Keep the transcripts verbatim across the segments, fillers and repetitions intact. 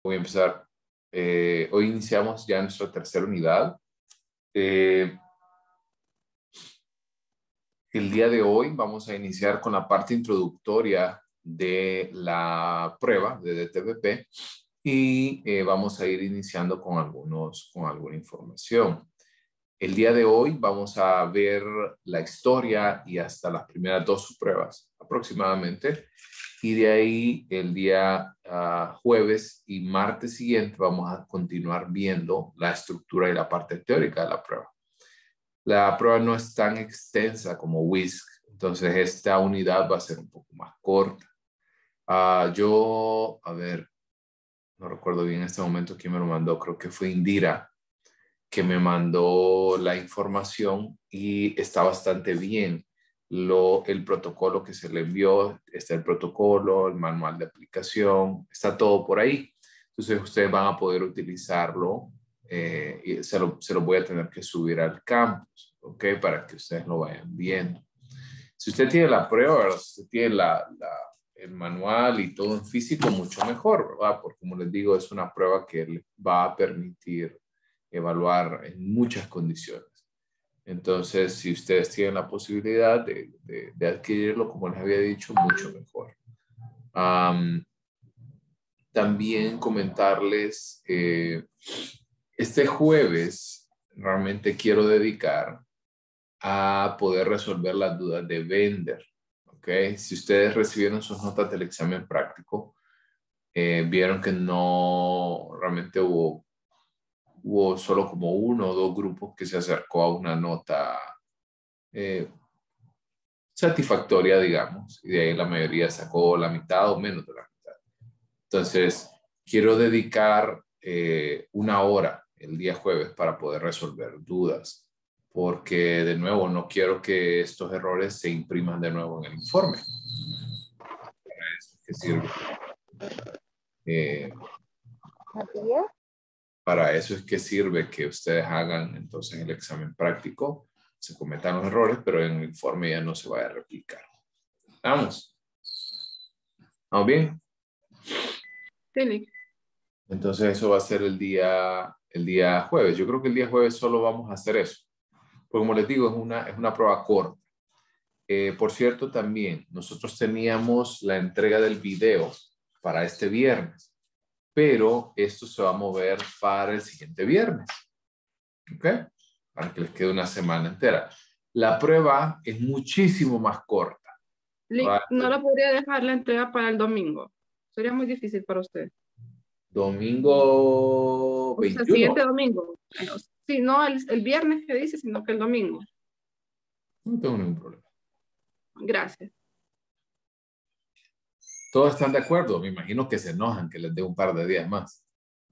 Voy a empezar. Eh, hoy iniciamos ya nuestra tercera unidad. Eh, el día de hoy vamos a iniciar con la parte introductoria de la prueba de D T V P y eh, vamos a ir iniciando con, algunos, con alguna información. El día de hoy vamos a ver la historia y hasta las primeras dos subpruebas aproximadamente. Y de ahí el día uh, jueves y martes siguiente vamos a continuar viendo la estructura y la parte teórica de la prueba. La prueba no es tan extensa como WISC, entonces esta unidad va a ser un poco más corta. Uh, yo, a ver, no recuerdo bien en este momento quién me lo mandó, creo que fue Indira, que me mandó la información y está bastante bien. Lo, el protocolo que se le envió, está el protocolo, el manual de aplicación, está todo por ahí. Entonces ustedes van a poder utilizarlo eh, y se lo, se lo voy a tener que subir al campus, ¿ok? Para que ustedes lo vayan viendo. Si usted tiene la prueba, si usted tiene la, la, el manual y todo en físico, mucho mejor, ¿verdad? Porque como les digo, es una prueba que le va a permitir evaluar en muchas condiciones. Entonces, si ustedes tienen la posibilidad de, de, de adquirirlo, como les había dicho, mucho mejor. Um, también comentarles, eh, este jueves realmente quiero dedicar a poder resolver las dudas de Bender. ¿Ok? Si ustedes recibieron sus notas del examen práctico, eh, vieron que no realmente hubo hubo solo como uno o dos grupos que se acercó a una nota eh, satisfactoria, digamos, y de ahí la mayoría sacó la mitad o menos de la mitad. Entonces, quiero dedicar eh, una hora el día jueves para poder resolver dudas, porque de nuevo no quiero que estos errores se impriman de nuevo en el informe. Para eso es que sirve. Eh, Para eso es que sirve que ustedes hagan entonces el examen práctico, se cometan los errores, pero en el informe ya no se vaya a replicar. ¿Vamos? ¿Vamos bien? Sí. Entonces eso va a ser el día, el día jueves. Yo creo que el día jueves solo vamos a hacer eso. Porque como les digo, es una, es una prueba corta. Eh, por cierto, también nosotros teníamos la entrega del video para este viernes, pero esto se va a mover para el siguiente viernes. ¿Ok? Para que les quede una semana entera. La prueba es muchísimo más corta. Link, no la podría dejar la entrega para el domingo. Sería muy difícil para usted. Domingo O sea, el veintiuno. siguiente domingo. Sí, no el, el viernes que dice, sino que el domingo. No tengo ningún problema. Gracias. Todos están de acuerdo. Me imagino que se enojan que les dé un par de días más.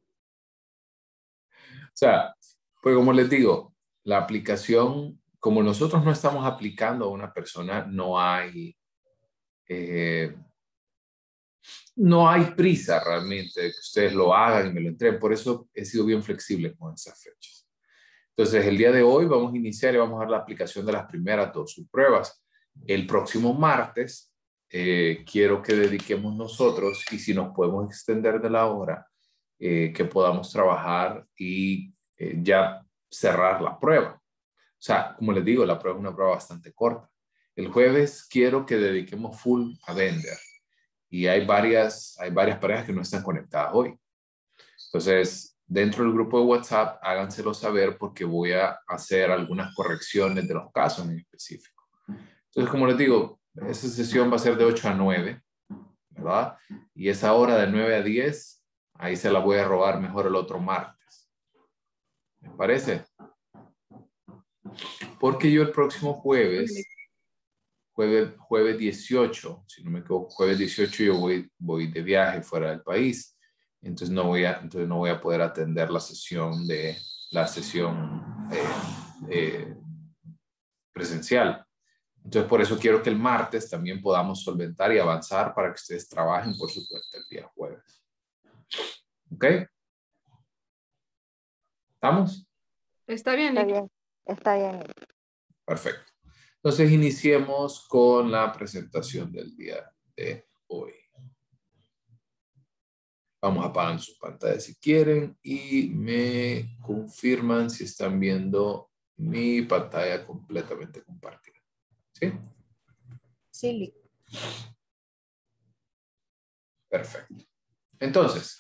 O sea, pues como les digo, la aplicación, como nosotros no estamos aplicando a una persona, no hay, eh, no hay prisa realmente de que ustedes lo hagan y me lo entreguen. Por eso he sido bien flexible con esas fechas. Entonces, el día de hoy vamos a iniciar y vamos a ver la aplicación de las primeras dos subpruebas. El próximo martes eh, quiero que dediquemos nosotros, y si nos podemos extender de la hora, eh, que podamos trabajar y eh, ya cerrar la prueba. O sea, como les digo, la prueba es una prueba bastante corta. El jueves quiero que dediquemos full a Bender. Y hay varias, hay varias parejas que no están conectadas hoy. Entonces, dentro del grupo de WhatsApp, háganselo saber porque voy a hacer algunas correcciones de los casos en específico. Entonces, como les digo, esa sesión va a ser de ocho a nueve, ¿verdad? Y esa hora de nueve a diez, ahí se la voy a robar mejor el otro martes. ¿Me parece? Porque yo el próximo jueves, jueves, jueves dieciocho, si no me equivoco, jueves dieciocho yo voy, voy de viaje fuera del país. Entonces no voy a, entonces no voy a poder atender la sesión de la sesión eh, eh, presencial. Entonces por eso quiero que el martes también podamos solventar y avanzar para que ustedes trabajen por su cuenta el día jueves. ¿Ok? ¿Estamos? Está bien, Está bien, está bien. Perfecto. Entonces iniciemos con la presentación del día de hoy. Vamos a apagar su pantalla si quieren y me confirman si están viendo mi pantalla completamente compartida. ¿Sí? Sí. Perfecto. Entonces,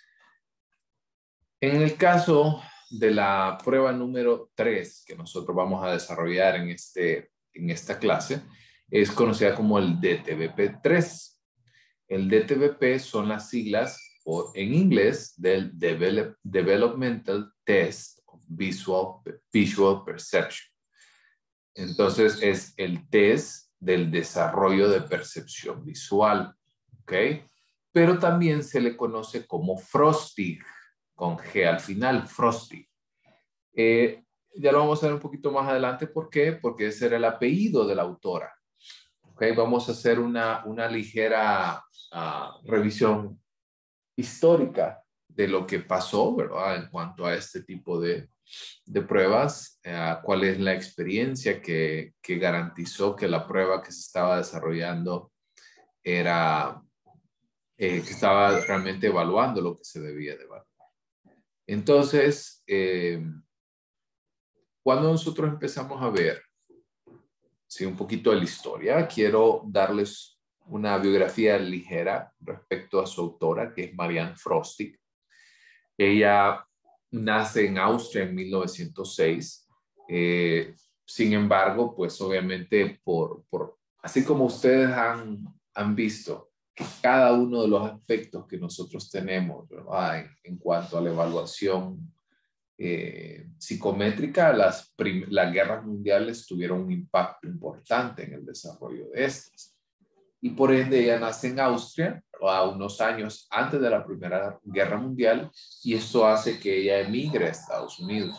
en el caso de la prueba número tres que nosotros vamos a desarrollar en, este, en esta clase, es conocida como el D T V P tres. El D T V P son las siglas, o en inglés, del Develop, Developmental Test of Visual, Visual Perception. Entonces, es el test del desarrollo de percepción visual, ¿ok? Pero también se le conoce como FROSTIG, con G al final, FROSTIG. Eh, ya lo vamos a ver un poquito más adelante. ¿Por qué? Porque ese era el apellido de la autora. Okay, vamos a hacer una, una ligera uh, revisión histórica de lo que pasó, ¿verdad? En cuanto a este tipo de, de pruebas, uh, cuál es la experiencia que, que garantizó que la prueba que se estaba desarrollando era, eh, que estaba realmente evaluando lo que se debía de evaluar. Entonces, eh, cuando nosotros empezamos a ver sí, un poquito de la historia, quiero darles una biografía ligera respecto a su autora, que es Marianne Frostig. Ella nace en Austria en mil novecientos seis. Eh, sin embargo, pues obviamente, por, por, así como ustedes han, han visto, que cada uno de los aspectos que nosotros tenemos, ¿verdad? En, en cuanto a la evaluación Eh, psicométrica, las, las guerras mundiales tuvieron un impacto importante en el desarrollo de estas. Y por ende ella nace en Austria a unos años antes de la Primera Guerra Mundial y esto hace que ella emigre a Estados Unidos.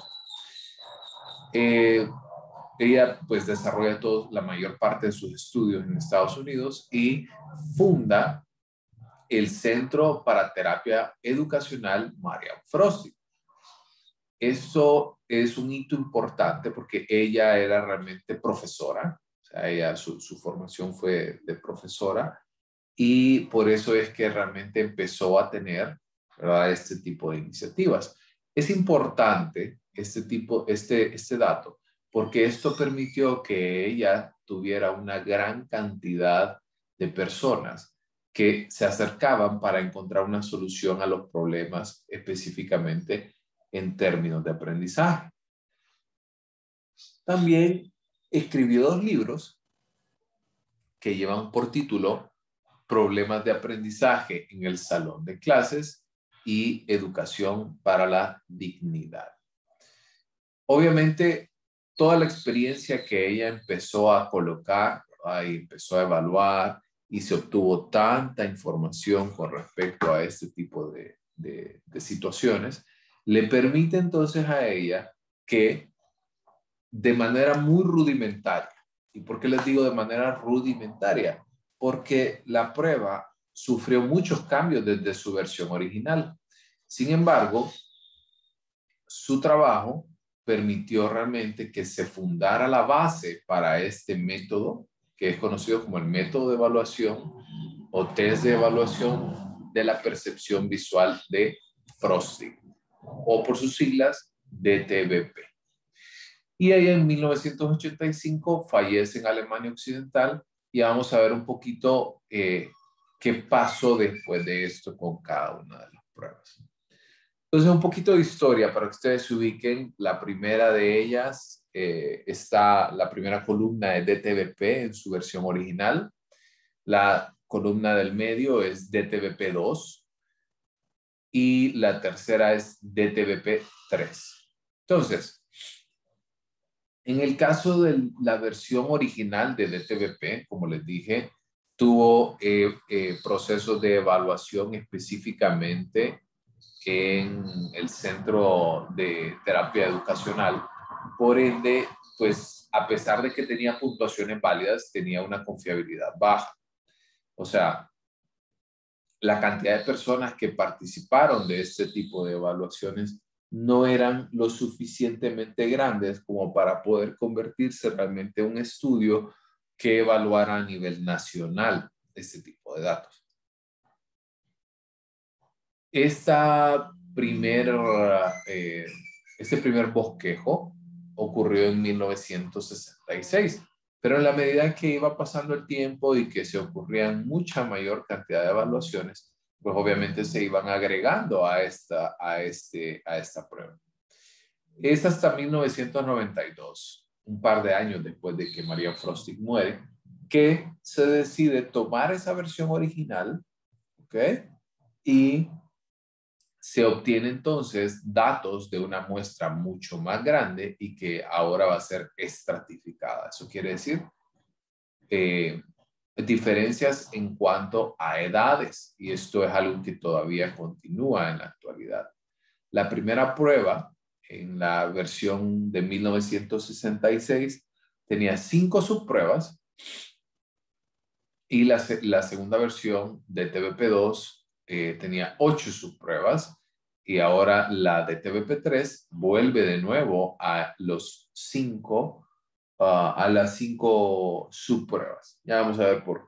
Eh, ella pues desarrolla todo, la mayor parte de sus estudios en Estados Unidos y funda el Centro para Terapia Educacional Marianne Frostig. Esto es un hito importante porque ella era realmente profesora, o sea, ella, su, su formación fue de profesora y por eso es que realmente empezó a tener, ¿verdad?, este tipo de iniciativas. Es importante este, tipo, este, este dato porque esto permitió que ella tuviera una gran cantidad de personas que se acercaban para encontrar una solución a los problemas específicamente en términos de aprendizaje. También escribió dos libros que llevan por título Problemas de aprendizaje en el salón de clases y Educación para la dignidad. Obviamente, toda la experiencia que ella empezó a colocar, ¿verdad?, y empezó a evaluar y se obtuvo tanta información con respecto a este tipo de, de, de situaciones, le permite entonces a ella que de manera muy rudimentaria, ¿y por qué les digo de manera rudimentaria? Porque la prueba sufrió muchos cambios desde su versión original. Sin embargo, su trabajo permitió realmente que se fundara la base para este método, que es conocido como el método de evaluación o test de evaluación de la percepción visual de Frostig, o por sus siglas D T V P. Y ella en mil novecientos ochenta y cinco fallece en Alemania Occidental y vamos a ver un poquito eh, qué pasó después de esto con cada una de las pruebas. Entonces, un poquito de historia para que ustedes se ubiquen. La primera de ellas eh, está, la primera columna de D T V P en su versión original. La columna del medio es D T V P dos y la tercera es D T V P tres. Entonces, en el caso de la versión original de D T V P, como les dije, tuvo eh, eh, procesos de evaluación específicamente en el Centro de Terapia Educacional. Por ende, pues a pesar de que tenía puntuaciones válidas, tenía una confiabilidad baja. O sea, la cantidad de personas que participaron de este tipo de evaluaciones no eran lo suficientemente grandes como para poder convertirse realmente en un estudio que evaluara a nivel nacional este tipo de datos. Esta primer, eh, este primer bosquejo ocurrió en mil novecientos sesenta y seis, pero en la medida que iba pasando el tiempo y que se ocurrían mucha mayor cantidad de evaluaciones, pues obviamente se iban agregando a esta, a este, a esta prueba. Es hasta mil novecientos noventa y dos, un par de años después de que María Frostig muere, que se decide tomar esa versión original, ¿ok? Y se obtiene entonces datos de una muestra mucho más grande y que ahora va a ser estratificada. Eso quiere decir eh, diferencias en cuanto a edades, y esto es algo que todavía continúa en la actualidad. La primera prueba en la versión de mil novecientos sesenta y seis tenía cinco subpruebas y la, la segunda versión de T V P dos eh, tenía ocho subpruebas y ahora la de T V P tres vuelve de nuevo a los cinco, uh, a las cinco subpruebas. Ya vamos a ver por qué.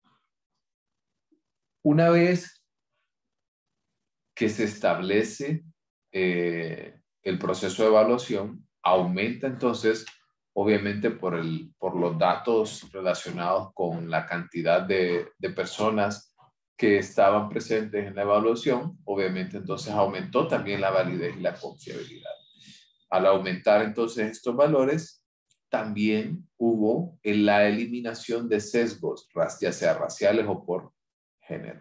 Una vez que se establece eh, el proceso de evaluación, aumenta entonces, obviamente por, el, por los datos relacionados con la cantidad de, de personas que estaban presentes en la evaluación, obviamente entonces aumentó también la validez y la confiabilidad. Al aumentar entonces estos valores, también hubo en la eliminación de sesgos, ya sea raciales o por género.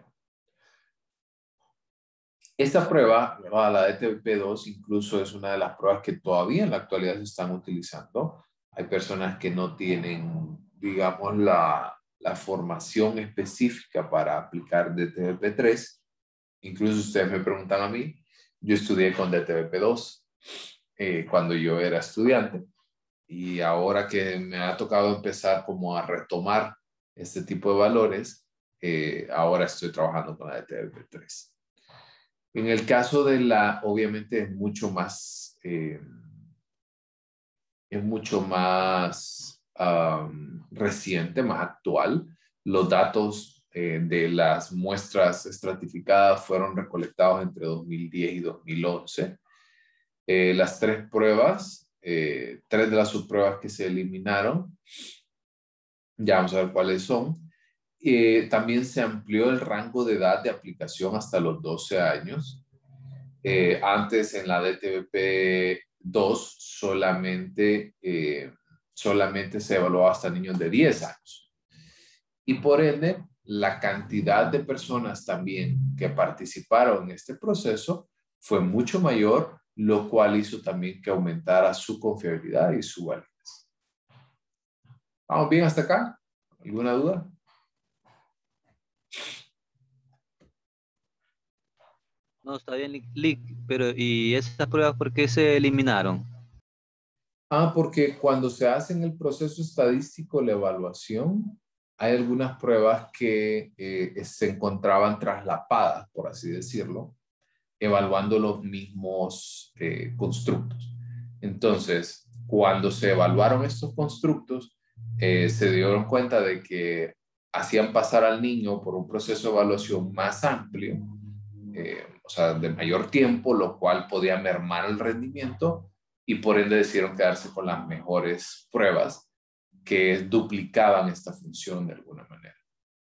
Esta prueba, la de T V P dos, incluso es una de las pruebas que todavía en la actualidad se están utilizando. Hay personas que no tienen, digamos, la, la formación específica para aplicar D T V P tres. Incluso ustedes me preguntan a mí, yo estudié con D T V P dos eh, cuando yo era estudiante, y ahora que me ha tocado empezar como a retomar este tipo de valores, eh, ahora estoy trabajando con la D T V P tres. En el caso de la, obviamente es mucho más, eh, es mucho más um, reciente, más actual. Los datos eh, de las muestras estratificadas fueron recolectados entre dos mil diez y dos mil once. Eh, las tres pruebas, eh, tres de las subpruebas que se eliminaron, ya vamos a ver cuáles son. Eh, también se amplió el rango de edad de aplicación hasta los doce años. Eh, antes en la D T V P dos solamente, eh, solamente se evaluaba hasta niños de diez años. Y por ende, la cantidad de personas también que participaron en este proceso fue mucho mayor, lo cual hizo también que aumentara su confiabilidad y su validez. ¿Vamos bien hasta acá? ¿Alguna duda? No, está bien, Lick, pero ¿y esas pruebas por qué se eliminaron? Ah, porque cuando se hace en el proceso estadístico la evaluación, hay algunas pruebas que eh, se encontraban traslapadas, por así decirlo, evaluando los mismos eh, constructos. Entonces, cuando se evaluaron estos constructos, eh, se dieron cuenta de que hacían pasar al niño por un proceso de evaluación más amplio, eh, o sea, de mayor tiempo, lo cual podía mermar el rendimiento, y por ende decidieron quedarse con las mejores pruebas que duplicaban esta función de alguna manera.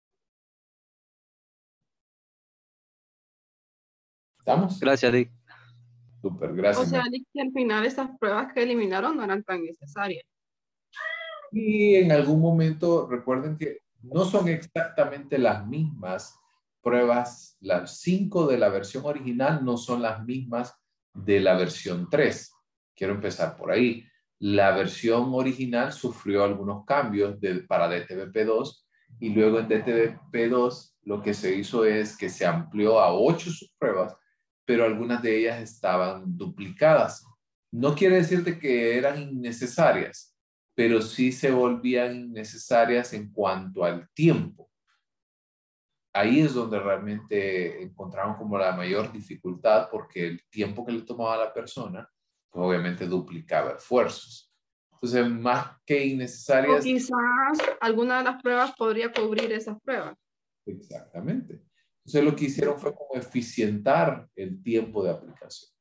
¿Estamos? Gracias, Lick. Súper, gracias. O sea, que al final esas pruebas que eliminaron no eran tan necesarias. Y en algún momento, recuerden que no son exactamente las mismas pruebas, las cinco de la versión original no son las mismas de la versión tres. Quiero empezar por ahí. La versión original sufrió algunos cambios de, para D T V P dos, y luego en D T V P dos lo que se hizo es que se amplió a ocho subpruebas, pero algunas de ellas estaban duplicadas. No quiere decirte que eran innecesarias, pero sí se volvían innecesarias en cuanto al tiempo. Ahí es donde realmente encontraron como la mayor dificultad, porque el tiempo que le tomaba a la persona, pues obviamente duplicaba esfuerzos. Entonces, más que innecesarias... O quizás alguna de las pruebas podría cubrir esas pruebas. Exactamente. Entonces lo que hicieron fue como eficientar el tiempo de aplicación.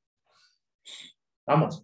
Vamos.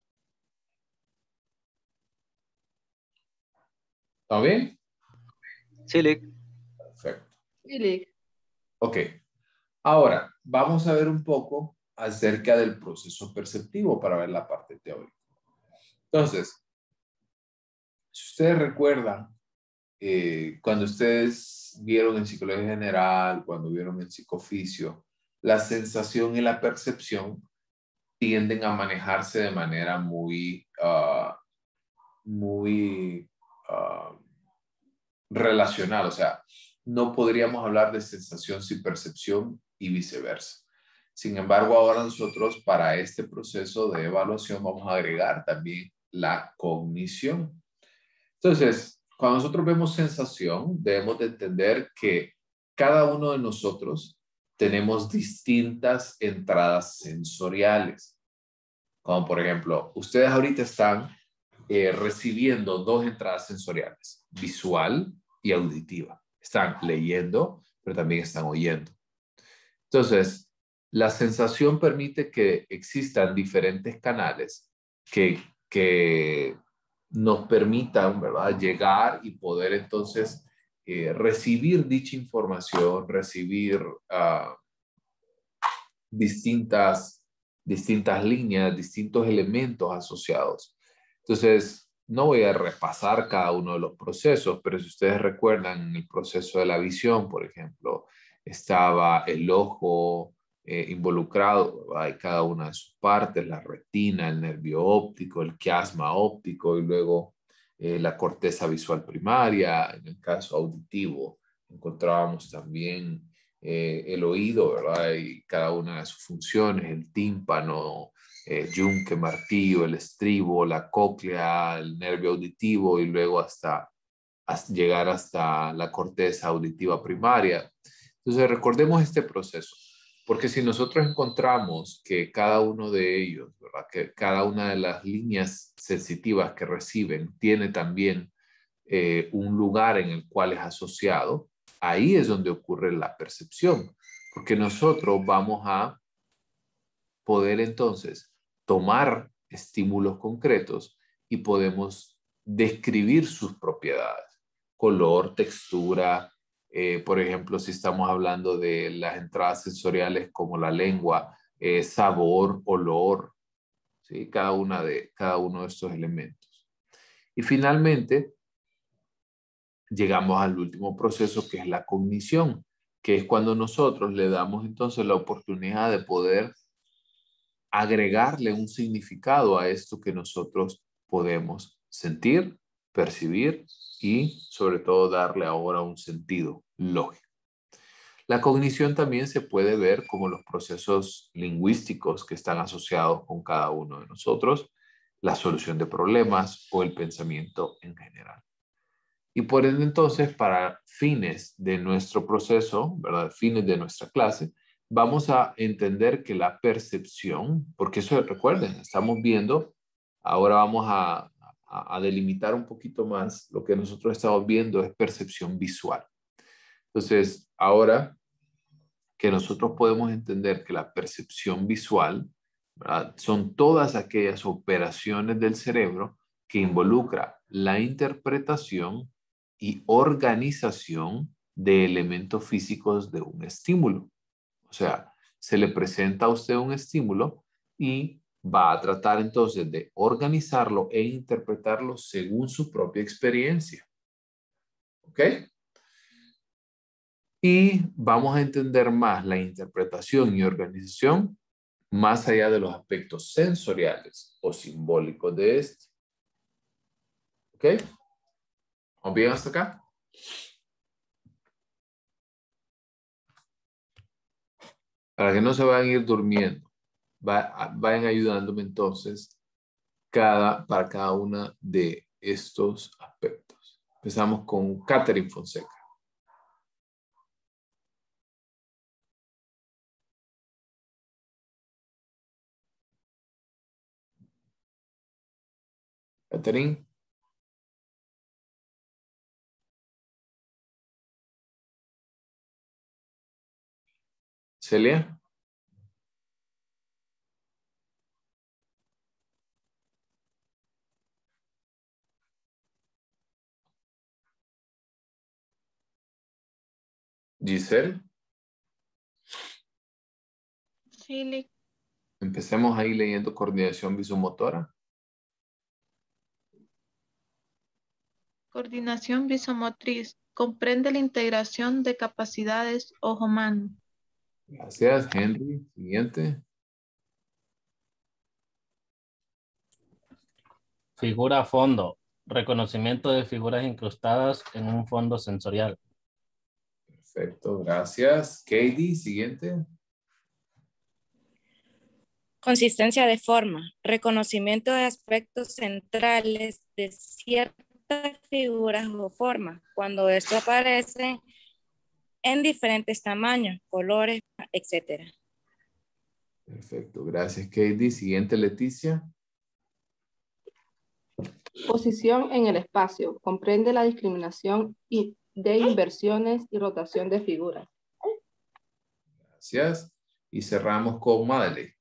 ¿Está bien? Sí, Lick. Perfecto. Sí, Lick. Ok. Ahora, vamos a ver un poco acerca del proceso perceptivo para ver la parte teórica. Entonces, si ustedes recuerdan, eh, cuando ustedes vieron en psicología general, cuando vieron en psicoficio, la sensación y la percepción tienden a manejarse de manera muy, uh, muy uh, relacional. O sea, no podríamos hablar de sensación sin percepción y viceversa. Sin embargo, ahora nosotros para este proceso de evaluación vamos a agregar también la cognición. Entonces, cuando nosotros vemos sensación, debemos de entender que cada uno de nosotros tenemos distintas entradas sensoriales. Como por ejemplo, ustedes ahorita están eh, recibiendo dos entradas sensoriales, visual y auditiva. Están leyendo, pero también están oyendo. Entonces, la sensación permite que existan diferentes canales que, que nos permitan, ¿verdad?, llegar y poder entonces eh, recibir dicha información, recibir uh, distintas, distintas líneas, distintos elementos asociados. Entonces, no voy a repasar cada uno de los procesos, pero si ustedes recuerdan, en el proceso de la visión, por ejemplo, estaba el ojo eh, involucrado, ¿verdad?, y cada una de sus partes, la retina, el nervio óptico, el quiasma óptico y luego eh, la corteza visual primaria. En el caso auditivo, encontrábamos también eh, el oído, ¿verdad?, y cada una de sus funciones, el tímpano, eh, yunque, martillo, el estribo, la cóclea, el nervio auditivo y luego hasta, hasta llegar hasta la corteza auditiva primaria. Entonces recordemos este proceso, porque si nosotros encontramos que cada uno de ellos, ¿verdad?, que cada una de las líneas sensitivas que reciben tiene también eh, un lugar en el cual es asociado, ahí es donde ocurre la percepción, porque nosotros vamos a poder entonces tomar estímulos concretos y podemos describir sus propiedades, color, textura. Eh, por ejemplo, si estamos hablando de las entradas sensoriales como la lengua, eh, sabor, olor, ¿sí?, cada, una de, cada uno de estos elementos. Y finalmente, llegamos al último proceso, que es la cognición, que es cuando nosotros le damos entonces la oportunidad de poder agregarle un significado a esto que nosotros podemos sentir, percibir y sobre todo darle ahora un sentido lógico. La cognición también se puede ver como los procesos lingüísticos que están asociados con cada uno de nosotros, la solución de problemas o el pensamiento en general. Y por ende, entonces, para fines de nuestro proceso, ¿verdad?, fines de nuestra clase, vamos a entender que la percepción, porque eso recuerden, estamos viendo, ahora vamos a, a, a delimitar un poquito más, lo que nosotros estamos viendo es percepción visual. Entonces, ahora que nosotros podemos entender que la percepción visual, ¿verdad?, son todas aquellas operaciones del cerebro que involucra la interpretación y organización de elementos físicos de un estímulo. O sea, se le presenta a usted un estímulo y va a tratar entonces de organizarlo e interpretarlo según su propia experiencia. ¿Ok? Y vamos a entender más la interpretación y organización más allá de los aspectos sensoriales o simbólicos de este. ¿Ok? ¿Vamos bien hasta acá? Para que no se vayan a ir durmiendo, va, vayan ayudándome entonces cada, para cada una de estos aspectos. Empezamos con Catherine Fonseca. Catherine. Celia. Giselle. Sí, Lick. Empecemos ahí leyendo coordinación visomotora. Coordinación visomotriz. Comprende la integración de capacidades ojo-mano. Gracias, Henry. Siguiente. Figura fondo. Reconocimiento de figuras incrustadas en un fondo sensorial. Perfecto, gracias. Katie, siguiente. Consistencia de forma. Reconocimiento de aspectos centrales de ciertas figuras o formas. Cuando esto aparece en diferentes tamaños, colores, etcétera. Perfecto, gracias, Katie. Siguiente, Leticia. Posición en el espacio. Comprende la discriminación y- de inversiones y rotación de figuras. Gracias. Y cerramos con Madeleine.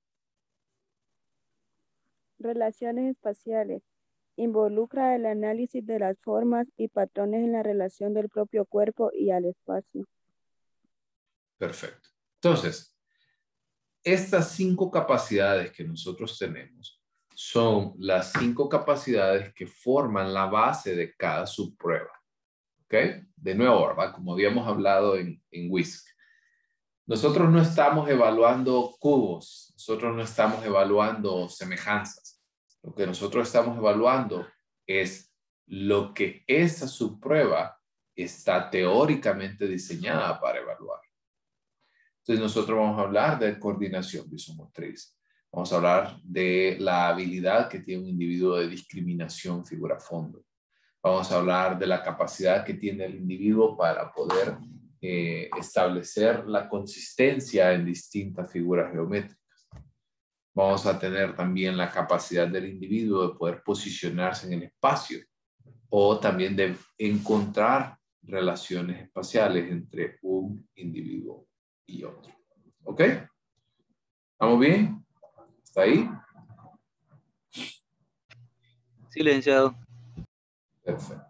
Relaciones espaciales. Involucra el análisis de las formas y patrones en la relación del propio cuerpo y al espacio. Perfecto. Entonces, estas cinco capacidades que nosotros tenemos son las cinco capacidades que forman la base de cada subprueba. ¿Ok? De nuevo, ¿verdad? Como habíamos hablado en, en WISC. Nosotros no estamos evaluando cubos, nosotros no estamos evaluando semejanzas. Lo que nosotros estamos evaluando es lo que esa subprueba está teóricamente diseñada para evaluar. Entonces nosotros vamos a hablar de coordinación visomotriz. Vamos a hablar de la habilidad que tiene un individuo de discriminación figura-fondo. Vamos a hablar de la capacidad que tiene el individuo para poder eh, establecer la consistencia en distintas figuras geométricas. Vamos a tener también la capacidad del individuo de poder posicionarse en el espacio o también de encontrar relaciones espaciales entre un individuo y otro. ¿Ok? ¿Estamos bien? ¿Está ahí? Sí, licenciado. Perfecto.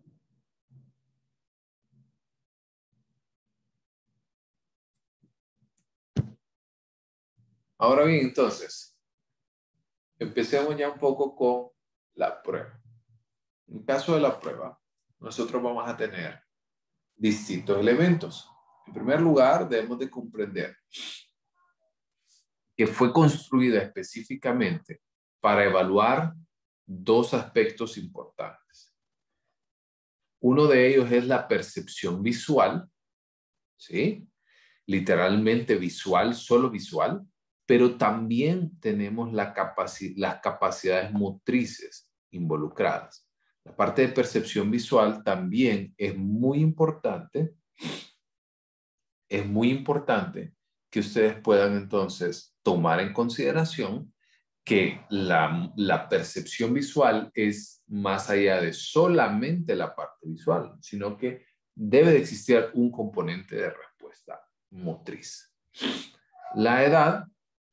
Ahora bien, entonces, empecemos ya un poco con la prueba. En el caso de la prueba, nosotros vamos a tener distintos elementos. En primer lugar, debemos de comprender que fue construida específicamente para evaluar dos aspectos importantes. Uno de ellos es la percepción visual, ¿sí? Literalmente visual, solo visual, pero también tenemos la capaci- las capacidades motrices involucradas. La parte de percepción visual también es muy importante. Es muy importante que ustedes puedan entonces tomar en consideración que la, la percepción visual es más allá de solamente la parte visual, sino que debe de existir un componente de respuesta motriz. La edad,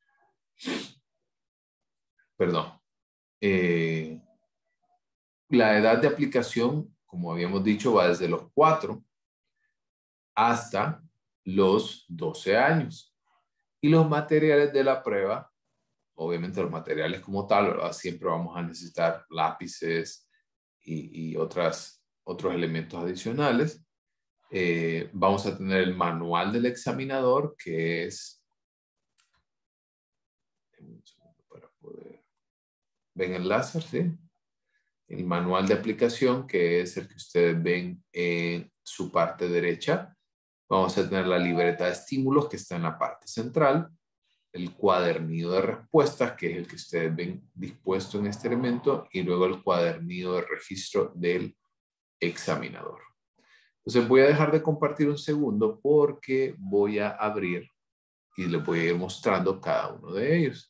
perdón, eh, la edad de aplicación, como habíamos dicho, va desde los cuatro hasta los doce años. Y los materiales de la prueba, obviamente los materiales como tal, ¿verdad? Siempre vamos a necesitar lápices y, y otras, otros elementos adicionales. Eh, vamos a tener el manual del examinador, que es... Para poder... ¿Ven el láser? ¿Sí? El manual de aplicación, que es el que ustedes ven en su parte derecha. Vamos a tener la libreta de estímulos, que está en la parte central. El cuadernillo de respuestas, que es el que ustedes ven dispuesto en este elemento, y luego el cuadernillo de registro del examinador. Entonces voy a dejar de compartir un segundo porque voy a abrir y les voy a ir mostrando cada uno de ellos.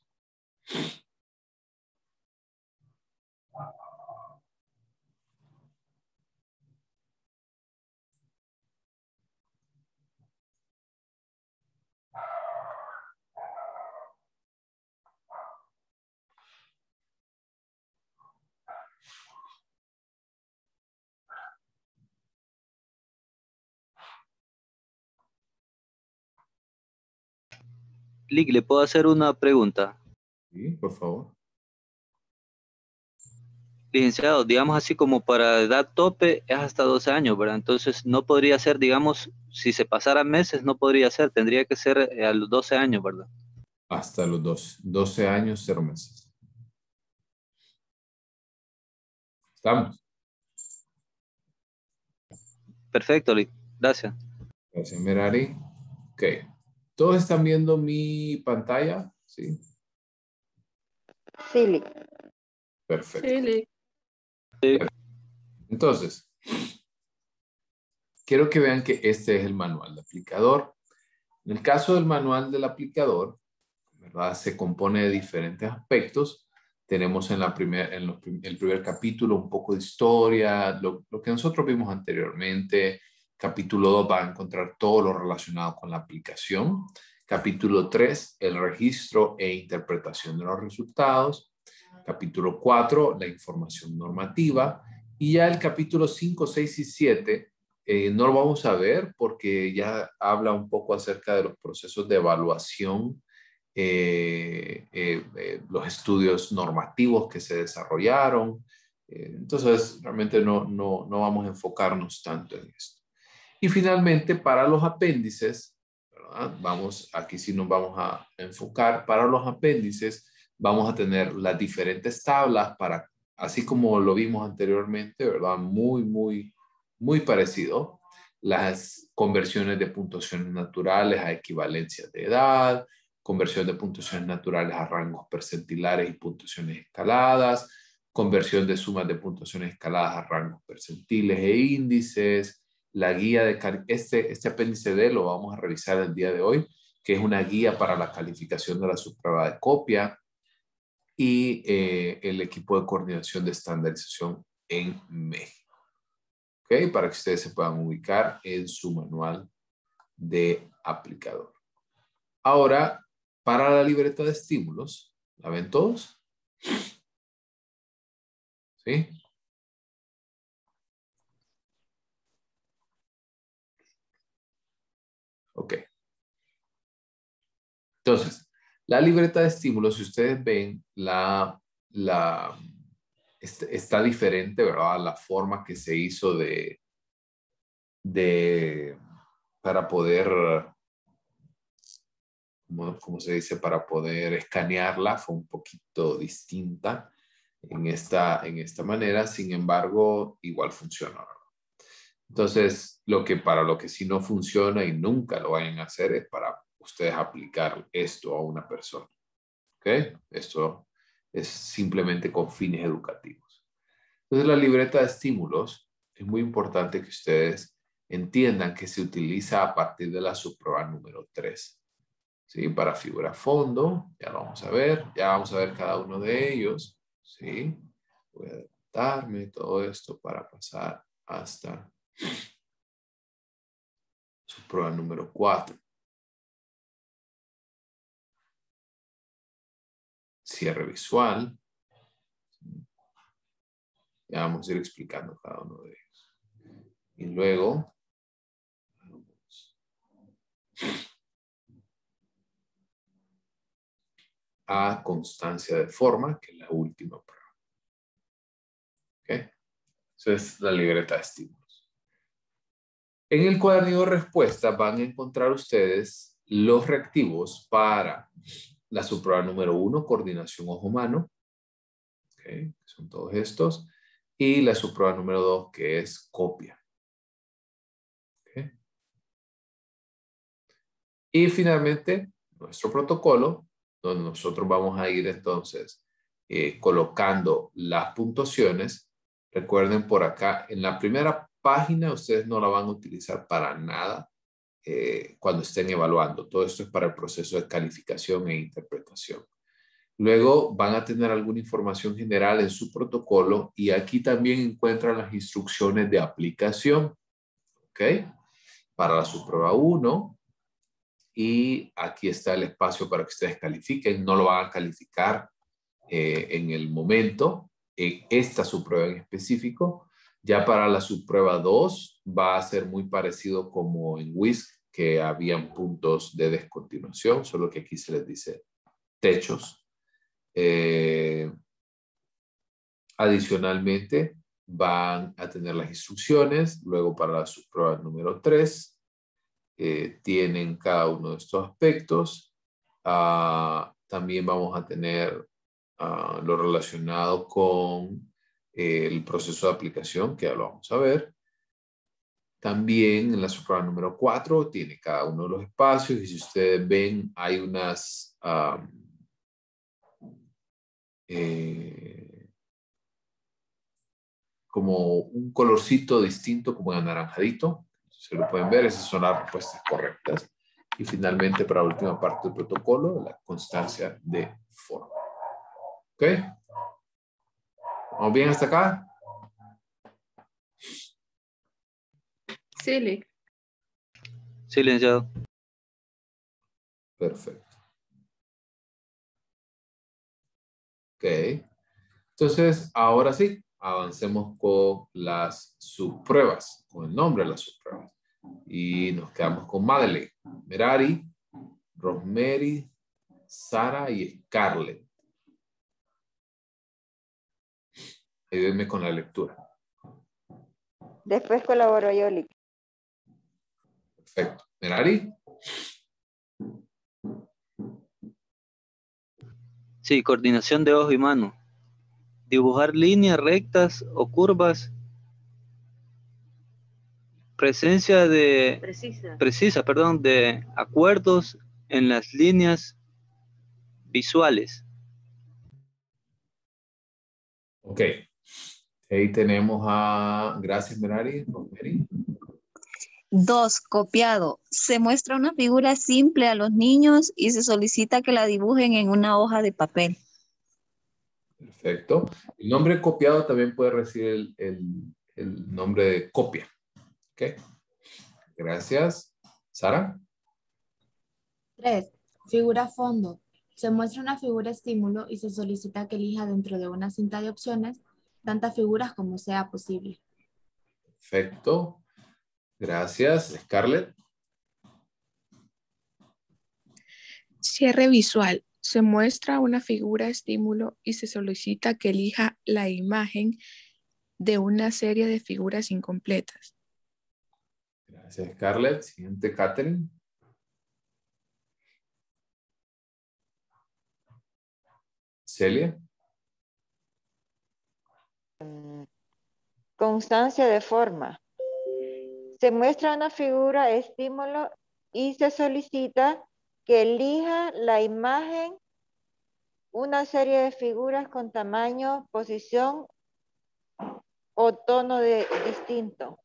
Lick, ¿le puedo hacer una pregunta? Sí, por favor. Licenciado, digamos así como para edad tope es hasta doce años, ¿verdad? Entonces no podría ser, digamos, si se pasara meses, no podría ser, tendría que ser eh, a los doce años, ¿verdad? Hasta los doce, doce años, cero meses. ¿Estamos? Perfecto, Lick, gracias. Gracias, Merari. Ok. ¿Todos están viendo mi pantalla? Sí. Sí, Lick. Perfecto. Sí, Lick. Entonces, quiero que vean que este es el manual de aplicador. En el caso del manual del aplicador, ¿verdad? Se compone de diferentes aspectos. Tenemos en, la primer, en los, el primer capítulo un poco de historia, lo, lo que nosotros vimos anteriormente. Capítulo dos va a encontrar todo lo relacionado con la aplicación. Capítulo tres, el registro e interpretación de los resultados. Capítulo cuatro, la información normativa. Y ya el capítulo cinco, seis y siete eh, no lo vamos a ver porque ya habla un poco acerca de los procesos de evaluación, eh, eh, eh, los estudios normativos que se desarrollaron. Eh, entonces, realmente no, no, no vamos a enfocarnos tanto en esto. Y finalmente, para los apéndices, ¿verdad? Vamos, aquí sí nos vamos a enfocar. Para los apéndices, vamos a tener las diferentes tablas para, así como lo vimos anteriormente, ¿verdad? Muy, muy, muy parecido. Las conversiones de puntuaciones naturales a equivalencias de edad, conversión de puntuaciones naturales a rangos percentilares y puntuaciones escaladas, conversión de sumas de puntuaciones escaladas a rangos percentiles e índices, la guía de, este, este apéndice D lo vamos a revisar el día de hoy, que es una guía para la calificación de la subprueba de copia y eh, el equipo de coordinación de estandarización en México. ¿Ok? Para que ustedes se puedan ubicar en su manual de aplicador. Ahora, para la libreta de estímulos, ¿la ven todos? ¿Sí? Ok. Entonces, la libreta de estímulos, si ustedes ven, la, la, está diferente, ¿verdad? La forma que se hizo de, de para poder, ¿cómo, cómo se dice? Para poder escanearla fue un poquito distinta en esta, en esta manera. Sin embargo, igual funciona, ¿verdad? Entonces, lo que para lo que sí no funciona y nunca lo vayan a hacer es para ustedes aplicar esto a una persona. ¿Ok? Esto es simplemente con fines educativos. Entonces, la libreta de estímulos es muy importante que ustedes entiendan que se utiliza a partir de la subprueba número tres. ¿Sí? Para figura fondo, ya lo vamos a ver, ya vamos a ver cada uno de ellos. ¿Sí? Voy a adelantarme todo esto para pasar hasta subprueba número cuatro. Cierre visual. Ya vamos a ir explicando cada uno de ellos. Y luego, vamos a constancia de forma, que es la última prueba. ¿Ok? Eso es la libreta de estímulos. En el cuadernillo de respuesta van a encontrar ustedes los reactivos para la subprueba número uno, coordinación ojo-mano. ¿Ok? Son todos estos. Y la subprueba número dos, que es copia. ¿Ok? Y finalmente, nuestro protocolo, donde nosotros vamos a ir entonces eh, colocando las puntuaciones. Recuerden por acá, en la primera página ustedes no la van a utilizar para nada eh, cuando estén evaluando. Todo esto es para el proceso de calificación e interpretación. Luego van a tener alguna información general en su protocolo y aquí también encuentran las instrucciones de aplicación. ¿Ok? Para la subprueba uno. Y aquí está el espacio para que ustedes califiquen. No lo van a calificar eh, en el momento, en esta subprueba en específico. Ya para la subprueba dos va a ser muy parecido como en W I S C, que habían puntos de descontinuación, solo que aquí se les dice techos. Eh, adicionalmente, van a tener las instrucciones, luego para la subprueba número tres, eh, tienen cada uno de estos aspectos. Uh, también vamos a tener uh, lo relacionado con eh, el proceso de aplicación, que ya lo vamos a ver. También en la subprueba número cuatro tiene cada uno de los espacios y si ustedes ven hay unas um, eh, como un colorcito distinto como en anaranjadito. Se lo pueden ver, esas son las respuestas correctas. Y finalmente para la última parte del protocolo, la constancia de forma. ¿Ok? ¿Vamos bien hasta acá? Sí, Lic. Sí, licenciado. Perfecto. Ok. Entonces, ahora sí, avancemos con las subpruebas, con el nombre de las subpruebas. Y nos quedamos con Madeleine, Merari, Rosemary, Sara y Scarlett. Ayúdenme con la lectura. Después colaboro yo, Lic. Perfecto. Merari. Sí, coordinación de ojo y mano. Dibujar líneas rectas o curvas. Presencia de... Precisa. Precisa, perdón, de acuerdos en las líneas visuales. Ok. Ahí tenemos a... Gracias, Merari. Rosemary. Dos, copiado. Se muestra una figura simple a los niños y se solicita que la dibujen en una hoja de papel. Perfecto. El nombre copiado también puede recibir el, el, el nombre de copia. Ok. Gracias. Sara. Tres, figura fondo. Se muestra una figura estímulo y se solicita que elija dentro de una cinta de opciones tantas figuras como sea posible. Perfecto. Gracias. Scarlett. Cierre visual. Se muestra una figura estímulo y se solicita que elija la imagen de una serie de figuras incompletas. Gracias, Scarlett. Siguiente, Catherine. Celia. Constancia de forma. Se muestra una figura estímulo y se solicita que elija la imagen, una serie de figuras con tamaño, posición o tono de, distinto.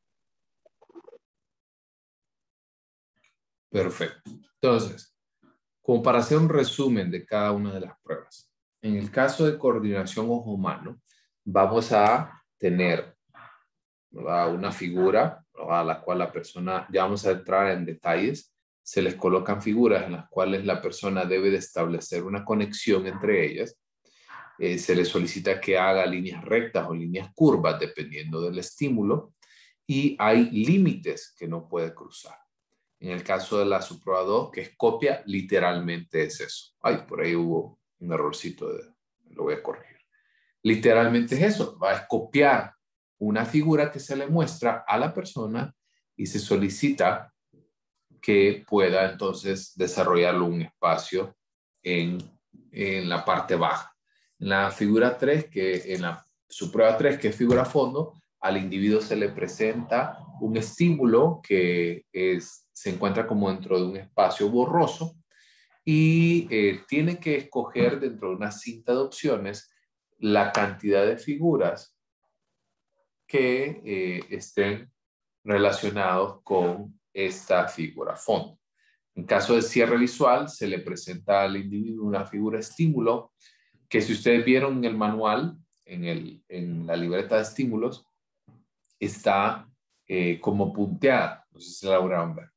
Perfecto. Entonces, como para hacer un resumen de cada una de las pruebas. En el caso de coordinación ojo-mano, vamos a tener, ¿verdad?, una figura, ¿verdad?, a la cual la persona, ya vamos a entrar en detalles, se les colocan figuras en las cuales la persona debe de establecer una conexión entre ellas. Eh, se le solicita que haga líneas rectas o líneas curvas dependiendo del estímulo y hay límites que no puede cruzar. En el caso de la subprueba dos, que es copia, literalmente es eso. Ay, por ahí hubo un errorcito, de, lo voy a corregir. Literalmente es eso, va a copiar una figura que se le muestra a la persona y se solicita que pueda entonces desarrollarlo un espacio en, en la parte baja. En la figura tres, que en la subprueba tres, que es figura fondo, al individuo se le presenta un estímulo que es, se encuentra como dentro de un espacio borroso y eh, tiene que escoger dentro de una cinta de opciones la cantidad de figuras que eh, estén relacionados con esta figura fondo. En caso de cierre visual, se le presenta al individuo una figura estímulo que si ustedes vieron en el manual, en, el, en la libreta de estímulos, está eh, como punteada. No sé si la lograron ver.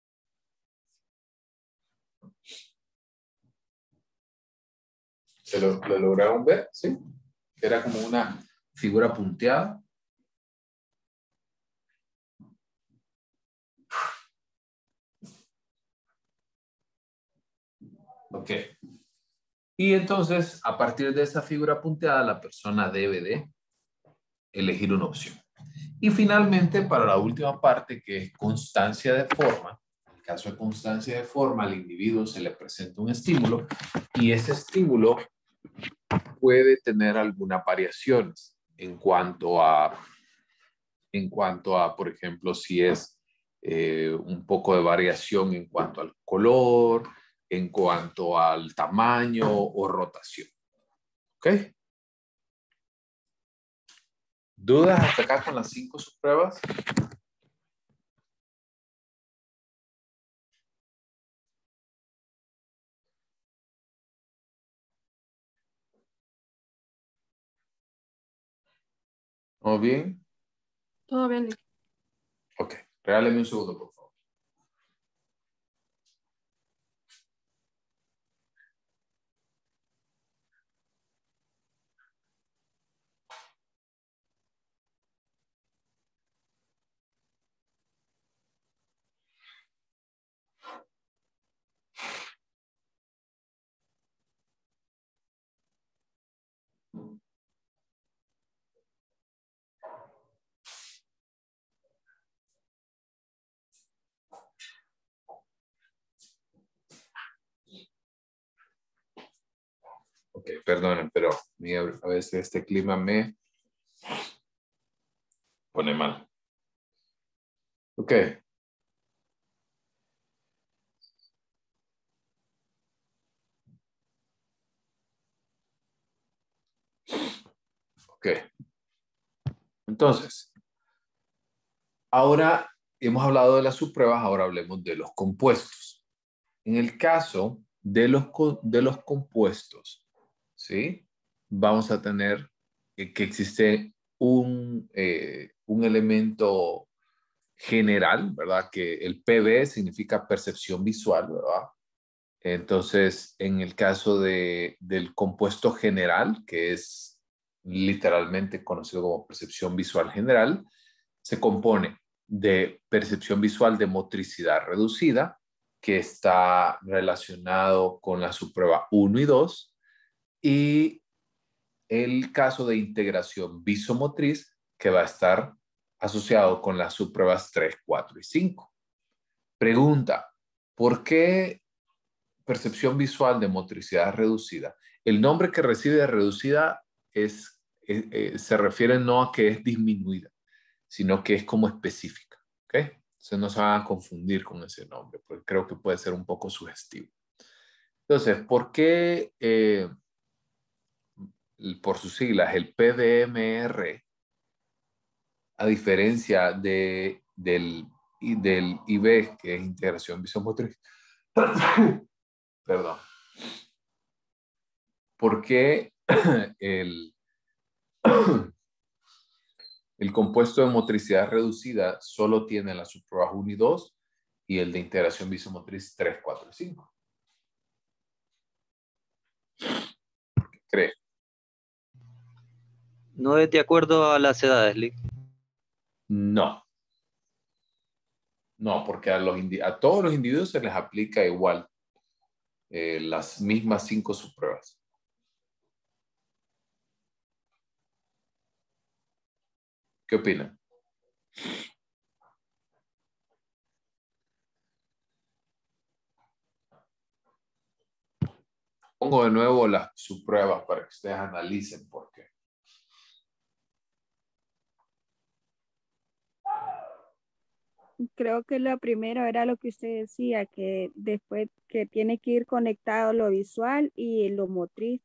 ¿Se lo, lo lograron ver? Sí. Era como una figura punteada. Ok. Y entonces, a partir de esa figura punteada, la persona debe de elegir una opción. Y finalmente, para la última parte, que es constancia de forma, en el caso de constancia de forma, al individuo se le presenta un estímulo y ese estímulo puede tener algunas variaciones en cuanto a, en cuanto a, por ejemplo, si es eh, un poco de variación en cuanto al color, en cuanto al tamaño o rotación. ¿Ok? ¿Dudas hasta acá con las cinco subpruebas? ¿Todo bien? Todo bien. Ok, regáleme un segundo, por favor. Ok, perdonen, pero a veces este clima me pone mal. Ok. Ok. Entonces, ahora hemos hablado de las subpruebas, ahora hablemos de los compuestos. En el caso de los, de los compuestos, ¿sí? Vamos a tener que existe un, eh, un elemento general, ¿verdad? Que el P V significa percepción visual, ¿verdad? Entonces, en el caso de, del compuesto general, que es literalmente conocido como percepción visual general, se compone de percepción visual de motricidad reducida, que está relacionado con la subprueba uno y dos, y el caso de integración visomotriz, que va a estar asociado con las subpruebas tres, cuatro y cinco. Pregunta, ¿por qué percepción visual de motricidad reducida? El nombre que recibe de reducida es, es, eh, se refiere no a que es disminuida, sino que es como específica. ¿Ok? Entonces no se van a confundir con ese nombre, porque creo que puede ser un poco sugestivo. Entonces, ¿por qué, eh, por sus siglas, el P D M R, a diferencia de, del, del I B, que es integración visomotriz? Perdón. ¿Por qué el, el compuesto de motricidad reducida solo tiene las subpruebas uno y dos y el de integración visomotriz tres, cuatro y cinco? ¿Qué cree? No es de acuerdo a las edades, Lee. No. No, porque a, los a todos los individuos se les aplica igual eh, las mismas cinco subpruebas. ¿Qué opinan? Pongo de nuevo las subpruebas para que ustedes analicen por qué. Creo que lo primero era lo que usted decía, que después que tiene que ir conectado lo visual y lo motriz.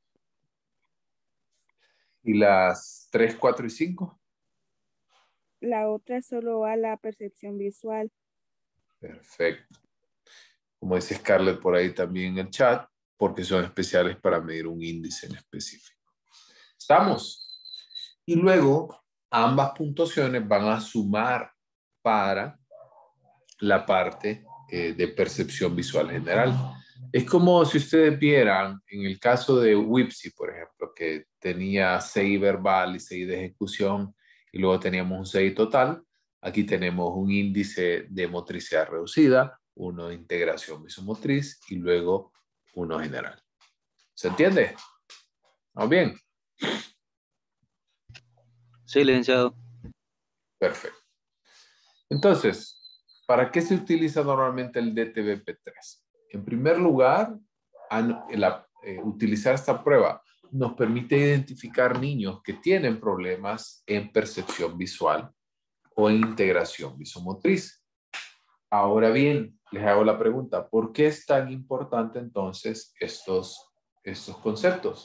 ¿Y las tres, cuatro y cinco? La otra solo va a la percepción visual. Perfecto. Como dice Scarlett por ahí también en el chat, porque son especiales para medir un índice en específico. ¿Estamos? Y luego ambas puntuaciones van a sumar para la parte eh, de percepción visual general. Es como si ustedes vieran en el caso de Wipsy, por ejemplo, que tenía C I verbal y C I de ejecución y luego teníamos un C I total. Aquí tenemos un índice de motricidad reducida, uno de integración visomotriz y luego uno general. ¿Se entiende? ¿Vamos bien? Sí, licenciado. Perfecto. Entonces, ¿para qué se utiliza normalmente el D T B P tres? En primer lugar, la, eh, utilizar esta prueba nos permite identificar niños que tienen problemas en percepción visual o en integración visomotriz. Ahora bien, les hago la pregunta, ¿por qué es tan importante entonces estos, estos conceptos?